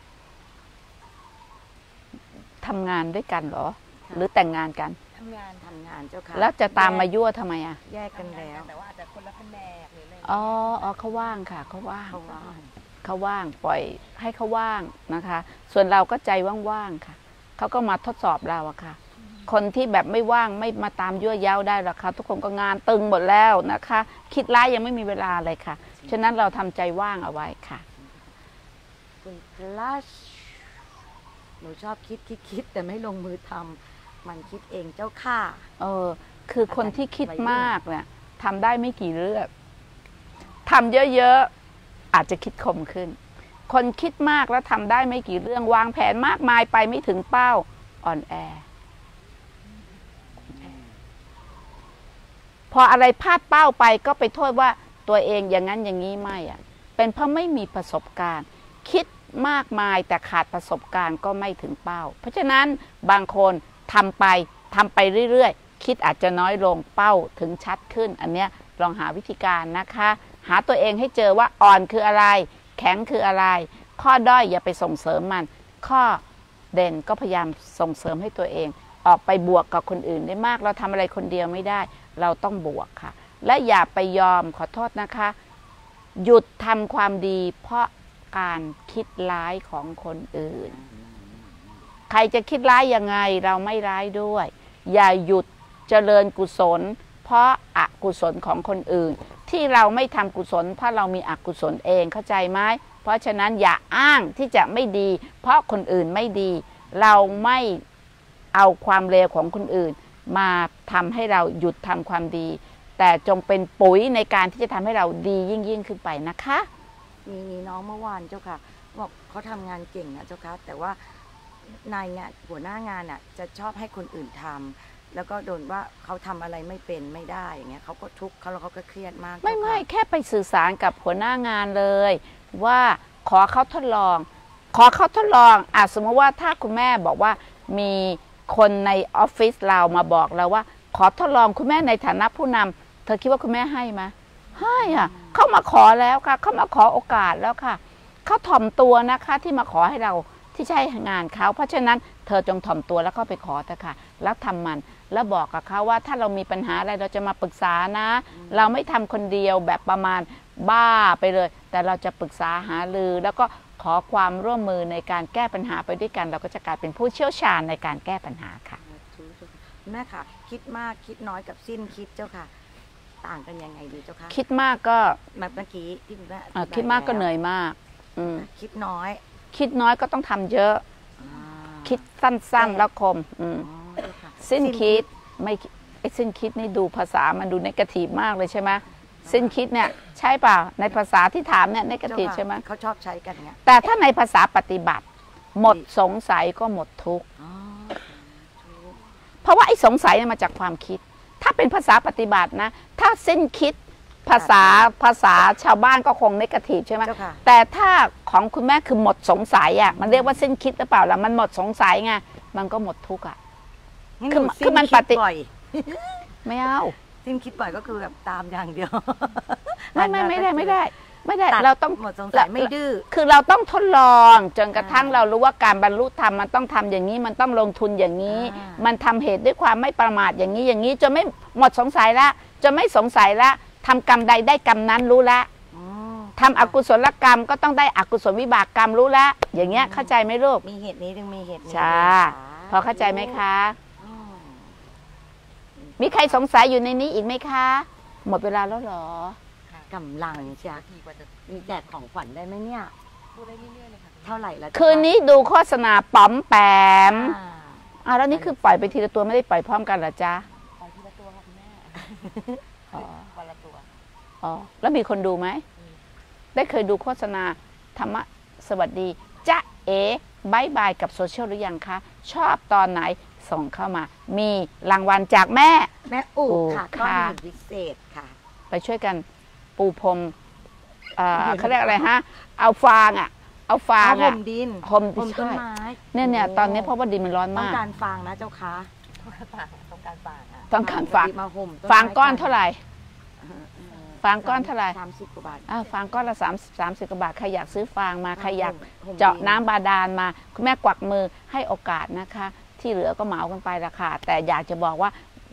ทำงานด้วยกันเหรอหรือแต่งงานกันทำงานทำงานเจ้าค่ะแล้วจะตามมายั่วทำไมอ่ะแยกกันแล้วแต่ว่าอาจจะคนละแผนกหรืออะไรอ๋ออ๋อเขาว่างค่ะเขาว่างเขาว่างเขาว่างปล่อยให้เขาว่างนะคะส่วนเราก็ใจว่างๆค่ะเขาก็มาทดสอบเราอะค่ะคนที่แบบไม่ว่างไม่มาตามยั่วเย้าได้หรอกค่ะทุกคนก็งานตึงหมดแล้วนะคะคิดร้ายยังไม่มีเวลาเลยค่ะฉะนั้นเราทำใจว่างเอาไว้ค่ะคุณพลัชหนูชอบคิดคิดคิดแต่ไม่ลงมือทำมันคิดเองเจ้าค่ะเออคือคนที่คิดมากเนี่ยทำได้ไม่กี่เรื่องทำเยอะๆอาจจะคิดคมขึ้นคนคิดมากแล้วทำได้ไม่กี่เรื่องวางแผนมากมายไปไม่ถึงเป้าอ่อนแอพออะไรพลาดเป้าไปก็ไปโทษว่าตัวเองอย่างนั้นอย่างนี้ไม่อ่ะเป็นเพราะไม่มีประสบการณ์คิดมากมายแต่ขาดประสบการณ์ก็ไม่ถึงเป้าเพราะฉะนั้นบางคนทำไปทำไปเรื่อยๆคิดอาจจะน้อยลงเป้าถึงชัดขึ้นอันเนี้ยลองหาวิธีการนะคะหาตัวเองให้เจอว่าอ่อนคืออะไรแข็งคืออะไรข้อด้อยอย่าไปส่งเสริมมันข้อเด่นก็พยายามส่งเสริมให้ตัวเองออกไปบวกกับคนอื่นได้มากเราทำอะไรคนเดียวไม่ได้เราต้องบวกค่ะและอย่าไปยอมขอโทษนะคะหยุดทำความดีเพราะการคิดร้ายของคนอื่นใครจะคิดร้ายยังไงเราไม่ร้ายด้วยอย่าหยุดเจริญกุศลเพราะอกุศลของคนอื่นที่เราไม่ทำกุศลเพราะเรามีอกุศลเองเข้าใจไหมเพราะฉะนั้นอย่าอ้างที่จะไม่ดีเพราะคนอื่นไม่ดีเราไม่เอาความเลวของคนอื่นมาทำให้เราหยุดทำความดีแต่จงเป็นปุ๋ยในการที่จะทำให้เราดียิ่งยิ่งขึ้นไปนะคะมีมีน้องเมื่อวานเจ้าค่ะบอกเขาทำงานเก่งนะเจ้าค่ะแต่ว่านายเนี่ยหัวหน้างานอ่ะจะชอบให้คนอื่นทำแล้วก็โดนว่าเขาทำอะไรไม่เป็นไม่ได้อย่างเงี้ยเขาก็ทุกข์เขาแล้วเขาก็เครียดมากไม่ไม่แค่ไปสื่อสารกับหัวหน้างานเลยว่าขอเขาทดลองขอเขาทดลองอ่ะสมมติว่าถ้าคุณแม่บอกว่ามีคนในออฟฟิศเรามาบอกเราว่าขอทดลองคุณแม่ในฐานะผู้นำเธอคิดว่าคุณแม่ให้ไหมให้อ่ะเขามาขอแล้วค่ะเขามาขอโอกาสแล้วค่ะเขาถ่อมตัวนะคะที่มาขอให้เราที่ใช้งานเขาเพราะฉะนั้นเธอจงถ่อมตัวแล้วก็ไปขอเถอะค่ะแล้วทำมันแล้วบอกกับเขาว่าถ้าเรามีปัญหาอะไรเราจะมาปรึกษานะเราไม่ทำคนเดียวแบบประมาณบ้าไปเลยแต่เราจะปรึกษาหารือแล้วก็ขอความร่วมมือในการแก้ปัญหาไปด้วยกันเราก็จะกลายเป็นผู้เชี่ยวชาญในการแก้ปัญหาค่ะแม่ค่ะคิดมากคิดน้อยกับสิ้นคิดเจ้าค่ะต่างกันยังไงดีเจ้าค่ะคิดมากก็เมื่อกี้ที่คุณแม่คิดมากก็เหนื่อยมากคิดน้อยคิดน้อยก็ต้องทำเยอะคิดสั้นๆแล้วคมสิ้นคิดไม่ไอ้สิ้นคิดนี่ดูภาษามันดูเนกาทีฟมากเลยใช่ไหมสิ้นคิดเนี่ยใช่เปล่าในภาษาที่ถามเนี่ยเนกาทีฟใช่ไหมเขาชอบใช้กันเนี่ยแต่ถ้าในภาษาปฏิบัติหมดสงสัยก็หมดทุกข์เพราะว่าไอ้สงสัยมาจากความคิดถ้าเป็นภาษาปฏิบัตินะถ้าสิ้นคิดภาษาภาษาชาวบ้านก็คงเนกาทีฟใช่ไหมแต่ถ้าของคุณแม่คือหมดสงสัยอ่ะมันเรียกว่าสิ้นคิดหรือเปล่าล่ะมันหมดสงสัยไงมันก็หมดทุกข์อ่ะคือคือมันปฏิไม่เอาสิ้นคิดบ่อยก็คือแบบตามอย่างเดียวไม่ไม่ไม่ได้ไม่ได้ไม่ได้เราต้องหมดสงสัยไม่ดื้อคือเราต้องทดลองจนกระทั่งเรารู้ว่าการบรรลุธรรมมันต้องทำอย่างนี้มันต้องลงทุนอย่างนี้มันทำเหตุด้วยความไม่ประมาทอย่างนี้อย่างนี้จนไม่หมดสงสัยละจนไม่สงสัยละทำกรรมใดได้กรรมนั้นรู้ละทำอกุศลกรรมก็ต้องได้อกุศลวิบากกรรมรู้ละอย่างเงี้ยเข้าใจไหมลูกมีเหตุนี้ถึงมีเหตุนี้ใช่พอเข้าใจไหมคะมีใครสงสัยอยู่ในนี้อีกไหมคะหมดเวลาแล้วหรอกำลังจะมีแจกของขวัญได้ไหมเนี่ยพูดได้เรื่อยๆเลยค่ะเท่าไหร่แล้วคืนนี้ดูโฆษณาป๋อมแปมอ่าแล้วนี่คือปล่อยไปทีละตัวไม่ได้ปล่อยพร้อมกันเหรอจ๊ะปล่อยทีละตัวค่ะคุณแม่วันละตัวอ๋อแล้วมีคนดูไหมได้เคยดูโฆษณาธรรมะสวัสดีจ๊ะเอ๋บายบายกับโซเชียลหรือยังคะชอบตอนไหนส่งเข้ามามีรางวัลจากแม่แม่อู๋ค่ะก้อนหินพิเศษค่ะไปช่วยกันปูพรมเขาเรียกอะไรฮะเอาฟางอ่ะเอาฟางอ่ะห่มดินห่มต้นไม้เนี่ยเนี่ยตอนนี้เพราะว่าดินมันร้อนมากต้องการฟางนะเจ้าค่ะต้องการฟางต้องการฟางฟางก้อนเท่าไหร่ฟางก้อนเท่าไหร่สามสิบกว่าบาทอ่าฟางก้อนละสามสามสิบกว่าบาทใครอยากซื้อฟางมาใครอยากเจาะน้ำบาดาลมาคุณแม่กวักมือให้โอกาสนะคะที่เหลือก็เหมากันไปราคาแต่อยากจะบอกว่า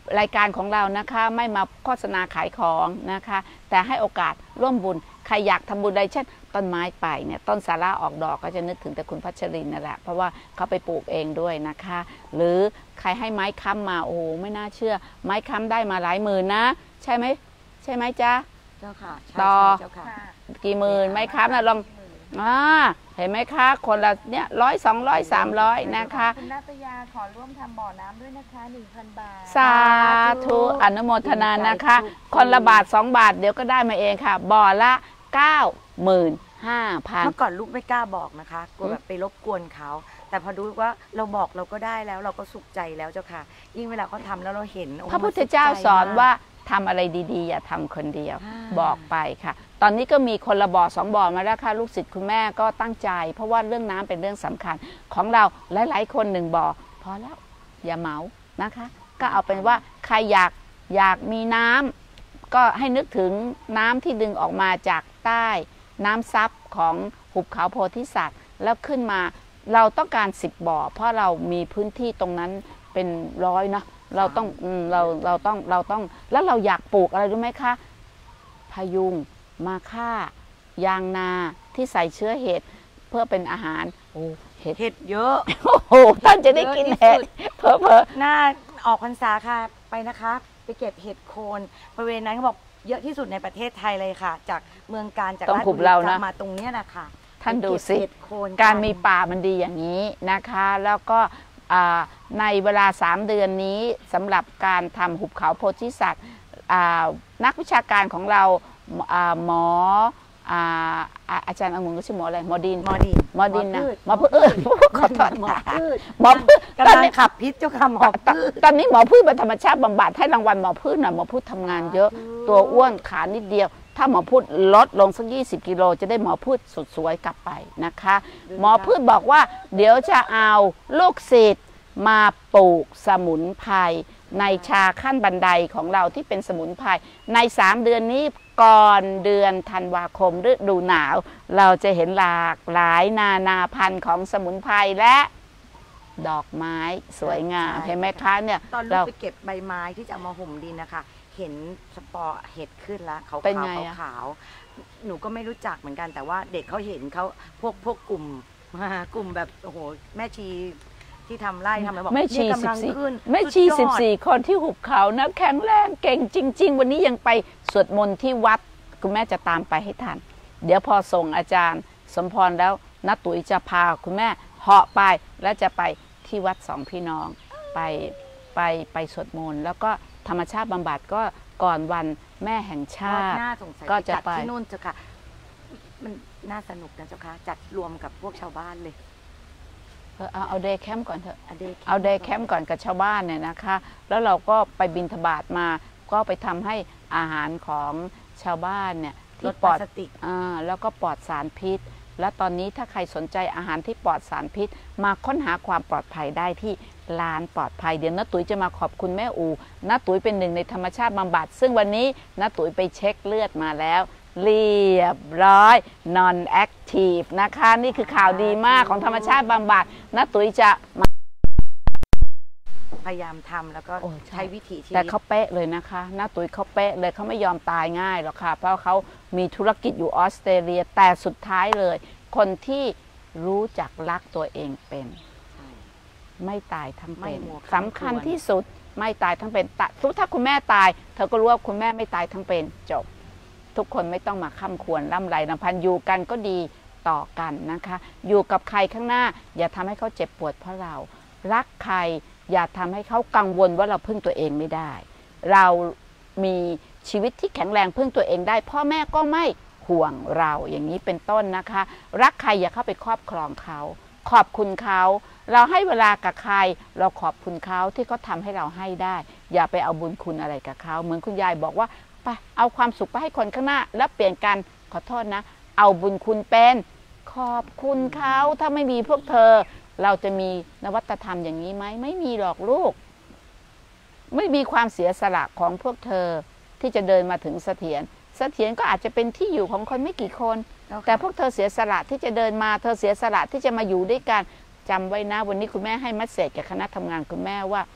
รายการของเรานะคะไม่มาโฆษณาขายของนะคะแต่ให้โอกาสร่วมบุญใครอยากทำบุญใดเช่นต้นไม้ไปเนี่ยต้นสาระออกดอกก็จะนึกถึงแต่คุณพัชรินนั่นแหละเพราะว่าเขาไปปลูกเองด้วยนะคะหรือใครให้ไม้ค้ำมาโอ้โหไม่น่าเชื่อไม้ค้ำได้มาหลายหมื่นนะใช่ไหมใช่ไหมจ๊ะเจ้าค่ะต่อกี่หมื่นไม้ค้ำนะลองอ่าเห็นไหมคะคนละเนี่ยร้อยสองร้อยสามร้อยนะคะคุณนาตยาขอร่วมทำบ่อน้ำด้วยนะคะหนึ่งพันบาทสาธุอนุโมทนานะคะคนละบาทสองบาทเดี๋ยวก็ได้มาเองค่ะบ่อละเก้าหมื่นห้าพันเมื่อก่อนลูกไม่กล้าบอกนะคะกลัวแบบไปรบกวนเขาแต่พอดูว่าเราบอกเราก็ได้แล้วเราก็สุขใจแล้วเจ้าค่ะยิ่งเวลาเขาทาแล้วเราเห็นพระพุทธเจ้าสอนว่าทำอะไรดีๆอย่าทำคนเดียวบอกไปค่ะตอนนี้ก็มีคนละบ่อสองบ่อมาแล้วค่ะลูกศิษย์คุณแม่ก็ตั้งใจเพราะว่าเรื่องน้ำเป็นเรื่องสำคัญของเราหลายๆคนหนึ่งบ่อพอแล้วอย่าเหมานะคะก็เอาเป็นว่าใครอยากอยากมีน้ำก็ให้นึกถึงน้ำที่ดึงออกมาจากใต้น้ำซับของหุบเขาโพธิสัตว์แล้วขึ้นมาเราต้องการสิบบ่อเพราะเรามีพื้นที่ตรงนั้นเป็นร้อยนะเราต้องเราเราต้องเราต้องแล้วเราอยากปลูกอะไรรู้ไหมคะพายุงมาค่ายางนาที่ใส่เชื้อเห็ดเพื่อเป็นอาหารโอ้เห็ดเห็ดเยอะโอ้โหท่านจะได้กินเห็ดเพอเพอหน้าออกพรรษาค่ะไปนะคะไปเก็บเห็ดโคนบริเวณนั้นเขาบอกเยอะที่สุดในประเทศไทยเลยค่ะ จากเมืองการจากราชบุรีมาตรงนี้นะคะท่านดูสิการมีป่ามันดีอย่างนี้นะคะแล้วก็ในเวลาสามเดือนนี้สำหรับการทำหุบเขาโพธิสัตว์นักวิชาการของเราหมออาจารย์องุ่นก็ชื่อหมออะไรหมอดินหมอดินหมอดินนะหมอพืชขอโทษหมอพืชหมอพืชกำลังขับพิษเจ้าค่ะหมอพืชตอนนี้หมอพืชเป็นธรรมชาติบำบัดให้รางวัลหมอพืชนะหมอพืชทำงานเยอะตัวอ้วนขานิดเดียวถ้าหมอพูดลดลงสักยี่สิบกิโลจะได้หมอพูดสุดสวยกลับไปนะคะหมอพูดบอกว่าเดี๋ยวจะเอาลูกศิษย์มาปลูกสมุนไพรในชาขั้นบันไดของเราที่เป็นสมุนไพรในสามเดือนนี้ก่อนเดือนธันวาคมฤดูหนาวเราจะเห็นหลากหลายนานาพันธุ์ของสมุนไพรและดอกไม้สวยงามเห็นไหมคะเนี่ยตอนลูกไปเก็บใบไม้ที่จะมาห่มดินนะคะเห็นสปอร์เห็ดขึ้นแล้วเขาขาวขาวหนูก็ไม่รู้จักเหมือนกันแต่ว่าเด็กเขาเห็นเขาพวกพวกกลุ่มกลุ่มแบบโอ้โหแม่ชีที่ทำไร่ทำอะไรบอกแม่ชีสิบสี่แม่ชีสิบสี่คนที่หุบเขานะแข็งแรงเก่งจริงๆวันนี้ยังไปสวดมนต์ที่วัดคุณแม่จะตามไปให้ทันเดี๋ยวพอส่งอาจารย์สมพรแล้วน้าตุ๋ยจะพาคุณแม่เหาะไปแล้วจะไปที่วัดสองพี่น้องไปไปไปสวดมนต์แล้วก็ธรรมชาติบำบัดก็ก่อนวันแม่แห่งชาติก็จะไปที่นู่นเจ้าค่ะมันน่าสนุกนะเจ้าค่ะจัดรวมกับพวกชาวบ้านเลยเอาเอาเดย์แคมป์ก่อนเถอะเอาเดย์แคมป์ก่อนกับชาวบ้านเนี่ยนะคะแล้วเราก็ไปบิณฑบาตมาก็ไปทำให้อาหารของชาวบ้านเนี่ยที่ปลอดอ่าแล้วก็ปลอดสารพิษและตอนนี้ถ้าใครสนใจอาหารที่ปลอดสารพิษมาค้นหาความปลอดภัยได้ที่ร้านปลอดภัยเดี๋ยวน้าตุ๋ยจะมาขอบคุณแม่อูน้าตุ๋ยเป็นหนึ่งในธรรมชาติบำบัดซึ่งวันนี้น้าตุ๋ยไปเช็คเลือดมาแล้วเรียบร้อย non active นะคะนี่คือข่าวดีมากของธรรมชาติบำบัดน้าตุ๋ยจะมาพยายามทำแล้วก็ใช้วิถีชีวิตแต่เขาเป๊ะเลยนะคะน้าตุ๋ยเขาเป๊ะเลยเขาไม่ยอมตายง่ายหรอกค่ะเพราะเขามีธุรกิจอยู่ออสเตรเลียแต่สุดท้ายเลยคนที่รู้จักรักตัวเองเป็นไม่ตายทั้งเป็นสำคัญที่สุดไม่ตายทั้งเป็นทุกถ้าคุณแม่ตายเธอก็รู้ว่าคุณแม่ไม่ตายทั้งเป็นจบทุกคนไม่ต้องมาค้ำควรล่ำไรลำพันอยู่กันก็ดีต่อกันนะคะอยู่กับใครข้างหน้าอย่าทำให้เขาเจ็บปวดเพราะเรารักใครอย่าทำให้เขากังวลว่าเราพึ่งตัวเองไม่ได้เรามีชีวิตที่แข็งแรงพึ่งตัวเองได้พ่อแม่ก็ไม่ห่วงเราอย่างนี้เป็นต้นนะคะรักใครอย่าเข้าไปครอบครองเขาขอบคุณเขาเราให้เวลากับใครเราขอบคุณเขาที่เขาทาให้เราให้ได้อย่าไปเอาบุญคุณอะไรกับเขาเหมือนคุณยายบอกว่าไปเอาความสุขไปให้คนข้างหน้าแล้วเปลี่ยนกันขอโทษนะเอาบุญคุณเป็นขอบคุณเขาถ้าไม่มีพวกเธอเราจะมีนวัตธรรมอย่างนี้ไหมไม่มีหรอกลูกไม่มีความเสียสละของพวกเธอที่จะเดินมาถึงเสถียรเสถียรก็อาจจะเป็นที่อยู่ของคนไม่กี่คน okay. แต่พวกเธอเสียสละที่จะเดินมาเธอเสียสละที่จะมาอยู่ด้วยกันจำไว้นะวันนี้คุณแม่ให้มัสเสจกับคณะทำงานคุณแม่ว่า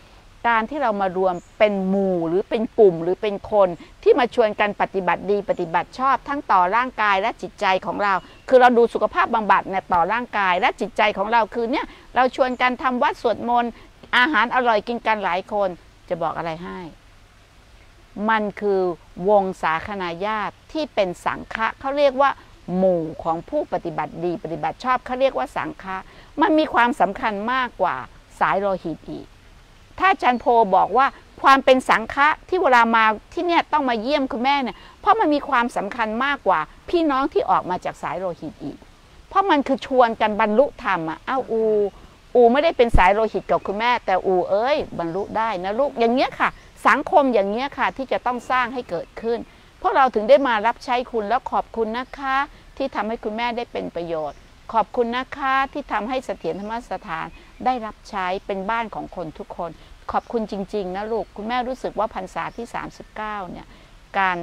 การที่เรามารวมเป็นหมู่หรือเป็นกลุ่มหรือเป็นคนที่มาชวนกันปฏิบัติดีปฏิบัติชอบทั้งต่อร่างกายและจิตใจของเราคือเราดูสุขภาพบำบัดเนี่ยต่อร่างกายและจิตใจของเราคือเนี่ยเราชวนกันทำวัดสวดมนต์อาหารอร่อยกินกันหลายคนจะบอกอะไรให้มันคือวงสาคนาญาติที่เป็นสังฆะเขาเรียกว่าหมู่ของผู้ปฏิบัติดีปฏิบัติชอบเขาเรียกว่าสังฆะมันมีความสำคัญมากกว่าสายโลหิตอีกถ้าอาจารย์โพบอกว่าความเป็นสังฆะที่เวลามาที่เนี่ยต้องมาเยี่ยมคุณแม่เนี่ยเพราะมันมีความสำคัญมากกว่าพี่น้องที่ออกมาจากสายโลหิตอีกเพราะมันคือชวนกันบรรลุธรรมอ่ะอ้าวอูอูไม่ได้เป็นสายโลหิตกับคุณแม่แต่อูเอ้ยบรรลุได้นะลูกอย่างเงี้ยค่ะสังคมอย่างเงี้ยค่ะที่จะต้องสร้างให้เกิดขึ้นพวกเราถึงได้มารับใช้คุณแล้วขอบคุณนะคะที่ทำให้คุณแม่ได้เป็นประโยชน์ขอบคุณนะคะที่ทำให้เสถียรธรรมสถานได้รับใช้เป็นบ้านของคนทุกคนขอบคุณจริงๆนะลูกคุณแม่รู้สึกว่าพรรษาที่สามสิบเก้าเนี่ยการ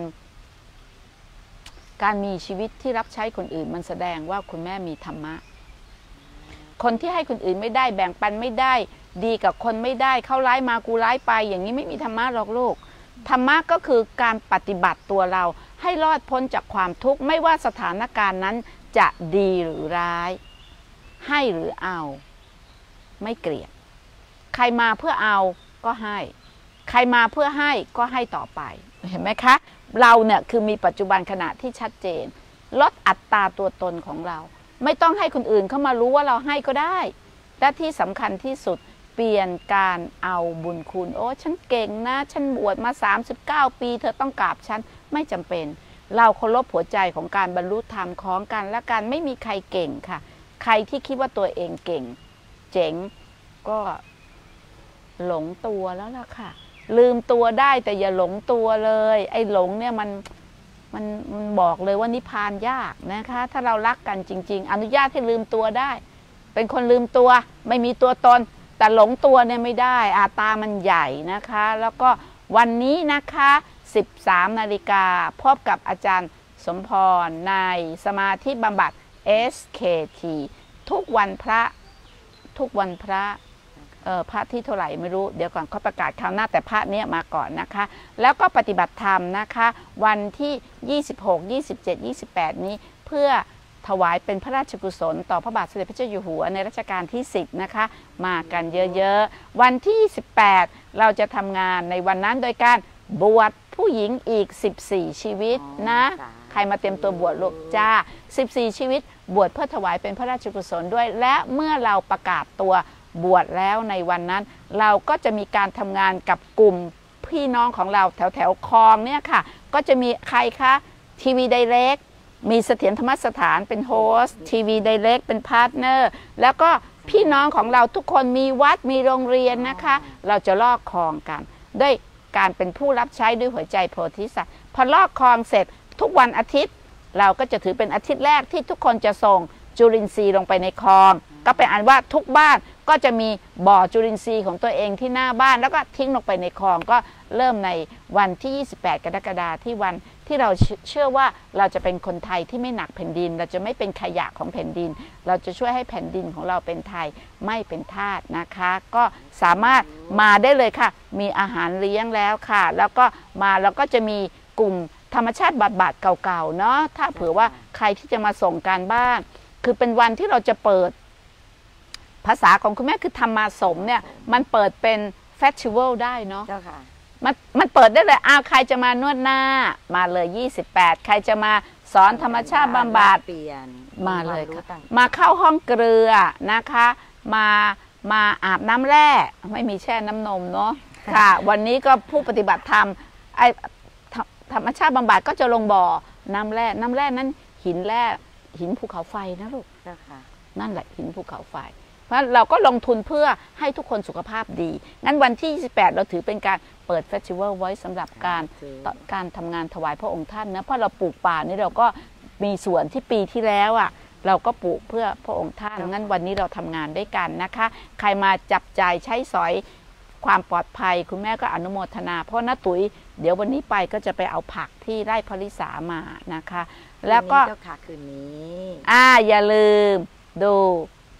การมีชีวิตที่รับใช้คนอื่นมันแสดงว่าคุณแม่มีธรรมะคนที่ให้คนอื่นไม่ได้แบ่งปันไม่ได้ดีกับคนไม่ได้เข้าร้ายมากูร้ายไปอย่างนี้ไม่มีธรรมะหรอกลูกธรรมะก็คือการปฏิบัติตัวเราให้รอดพ้นจากความทุกข์ไม่ว่าสถานการณ์นั้นจะดีหรือร้ายให้หรือเอาไม่เกลียดใครมาเพื่อเอาก็ให้ใครมาเพื่อให้ก็ให้ต่อไปเห็นไหมคะเราเนี่ยคือมีปัจจุบันขณะที่ชัดเจนลดอัตราตัวตนของเราไม่ต้องให้คนอื่นเข้ามารู้ว่าเราให้ก็ได้และที่สำคัญที่สุดเปลี่ยนการเอาบุญคุณโอ้ฉันเก่งนะฉันบวชมาสามสิบเก้าปีเธอต้องกราบฉันไม่จำเป็นเราเคารพหัวใจของการบรรลุธรรมของกันและกันไม่มีใครเก่งค่ะใครที่คิดว่าตัวเองเก่งเจ๋งก็หลงตัวแล้วล่ะค่ะลืมตัวได้แต่อย่าหลงตัวเลยไอ้หลงเนี่ยมันมันมันบอกเลยว่านิพพานยากนะคะถ้าเรารักกันจริงๆอนุญาตให้ลืมตัวได้เป็นคนลืมตัวไม่มีตัวตนแต่หลงตัวเนี่ยไม่ได้อาตามันใหญ่นะคะแล้วก็วันนี้นะคะสิบสามนาฬิกาพบกับอาจารย์สมพรในสมาธิบำบัด เอส เค ที ทุกวันพระทุกวันพระเออพระที่เท่าไหร่ไม่รู้เดี๋ยวก่อนเขาประกาศคราวหน้าแต่พระเนี้ยมาก่อนนะคะแล้วก็ปฏิบัติธรรมนะคะวันที่ยี่สิบหก ยี่สิบเจ็ด ยี่สิบแปดนี้เพื่อถวายเป็นพระราชกุศลต่อพระบาทสมเด็จพระเจ้าอยู่หัวในรัชกาลที่สิบนะคะมากันเยอะๆวันที่ยี่สิบแปดเราจะทำงานในวันนั้นโดยการบวชผู้หญิงอีกสิบสี่ชีวิตนะใครมาเตรียมตัวบวชลูกจ้าสิบสี่ชีวิตบวชเพื่อถวายเป็นพระราชกุศลด้วยและเมื่อเราประกาศตัวบวชแล้วในวันนั้นเราก็จะมีการทำงานกับกลุ่มพี่น้องของเราแถวแถวคลองเนี่ยค่ะก็จะมีใครคะทีวีไดเรกมีเสถียรธรรมสถานเป็นโฮสต์ทีวีไดเรกเป็นพาร์ทเนอร์แล้วก็พี่น้องของเราทุกคนมีวัดมีโรงเรียนนะคะเราจะลอกคลองกันด้วยการเป็นผู้รับใช้ด้วยหัวใจโพธิสัตว์พอลอกคลองเสร็จทุกวันอาทิตย์เราก็จะถือเป็นอาทิตย์แรกที่ทุกคนจะส่งจุลินทรีย์ลงไปในคลองก็เป็นอันว่าทุกบ้านก็จะมีบ่อจุลินทรีย์ของตัวเองที่หน้าบ้านแล้วก็ทิ้งลงไปในคลองก็เริ่มในวันที่ยี่สิบแปดกรกฎาคมที่วันที่เราเชื่อว่าเราจะเป็นคนไทยที่ไม่หนักแผ่นดินเราจะไม่เป็นขยะของแผ่นดินเราจะช่วยให้แผ่นดินของเราเป็นไทยไม่เป็นทาสนะคะก็สามารถมาได้เลยค่ะมีอาหารเลี้ยงแล้วค่ะแล้วก็มาแล้วก็จะมีกลุ่มธรรมชาติบาดบาดเก่าๆเนาะถ้าเผื่อว่าใครที่จะมาส่งการบ้านคือเป็นวันที่เราจะเปิดภาษาของคุณแม่คือธรรมาสมเนี่ยมันเปิดเป็นเฟสติวัลได้เนาะเจ้าค่ะมันมันเปิดได้เลยอ้าวใครจะมานวดหน้ามาเลยยี่สิบแปดใครจะมาสอนธรรมชาติบำบัดเปลี่ยนมาเลยค่ะมาเข้าห้องเกลือนะคะมามาอาบน้ำแร่ไม่มีแช่น้ำนมเนาะค่ะวันนี้ก็ผู้ปฏิบัติธรรมไอธรรมชาติบำบัดก็จะลงบ่อน้ำแร่น้ำแร่นั้นหินแร่หินภูเขาไฟนะลูกนั่นแหละหินภูเขาไฟเพราะเราก็ลงทุนเพื่อให้ทุกคนสุขภาพดีงั้นวันที่ยี่สิบแปดเราถือเป็นการเปิดเฟสติวัลไว้สำหรับการการทำงานถวายพระองค์ท่านนะเพราะเราปลูกป่านี่เราก็มีส่วนที่ปีที่แล้วอ่ะเราก็ปลูกเพื่อพระองค์ท่านงั้นวันนี้เราทำงานด้วยกันนะคะใครมาจับจ่ายใช้สอยความปลอดภัยคุณแม่ก็อนุโมทนาเพราะน้าตุ๋ยเดี๋ยววันนี้ไปก็จะไปเอาผักที่ไร่พริษามานะคะแล้วก็คืนนี้อ่าอย่าลืมดู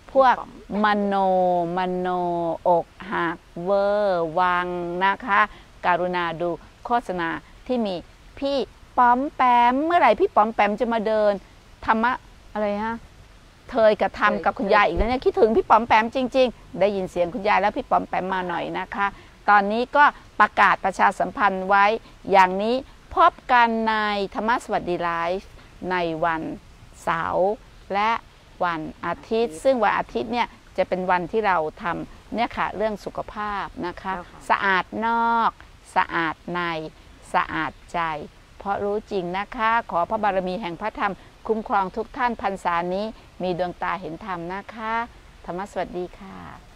พวกมโนมโนอกหักเวอร์วังนะคะการุณาดูโฆษณาที่มีพี่ป๋อมแปมเมื่อไหร่พี่ป๋อมแปมจะมาเดินธรรมะอะไรฮะเทยกับทำกับคุณยายอีกแล้วเนี่ยคิดถึงพี่ป๋อมแปมจริงๆได้ยินเสียงคุณยายแล้วพี่ป๋อมแปมมาหน่อยนะคะตอนนี้ก็ประกาศประชาสัมพันธ์ไว้อย่างนี้พบกันในธรรมะสวัสดีไลฟ์ในวันเสาร์และวันอาทิตย์ซึ่งวันอาทิตย์เนี่ยจะเป็นวันที่เราทำเนี่ยค่ะเรื่องสุขภาพนะคะสะอาดนอกสะอาดในสะอาดใจเพราะรู้จริงนะคะขอพระบารมีแห่งพระธรรมคุ้มครองทุกท่านพรรษานี้มีดวงตาเห็นธรรมนะคะธรรมะสวัสดีค่ะ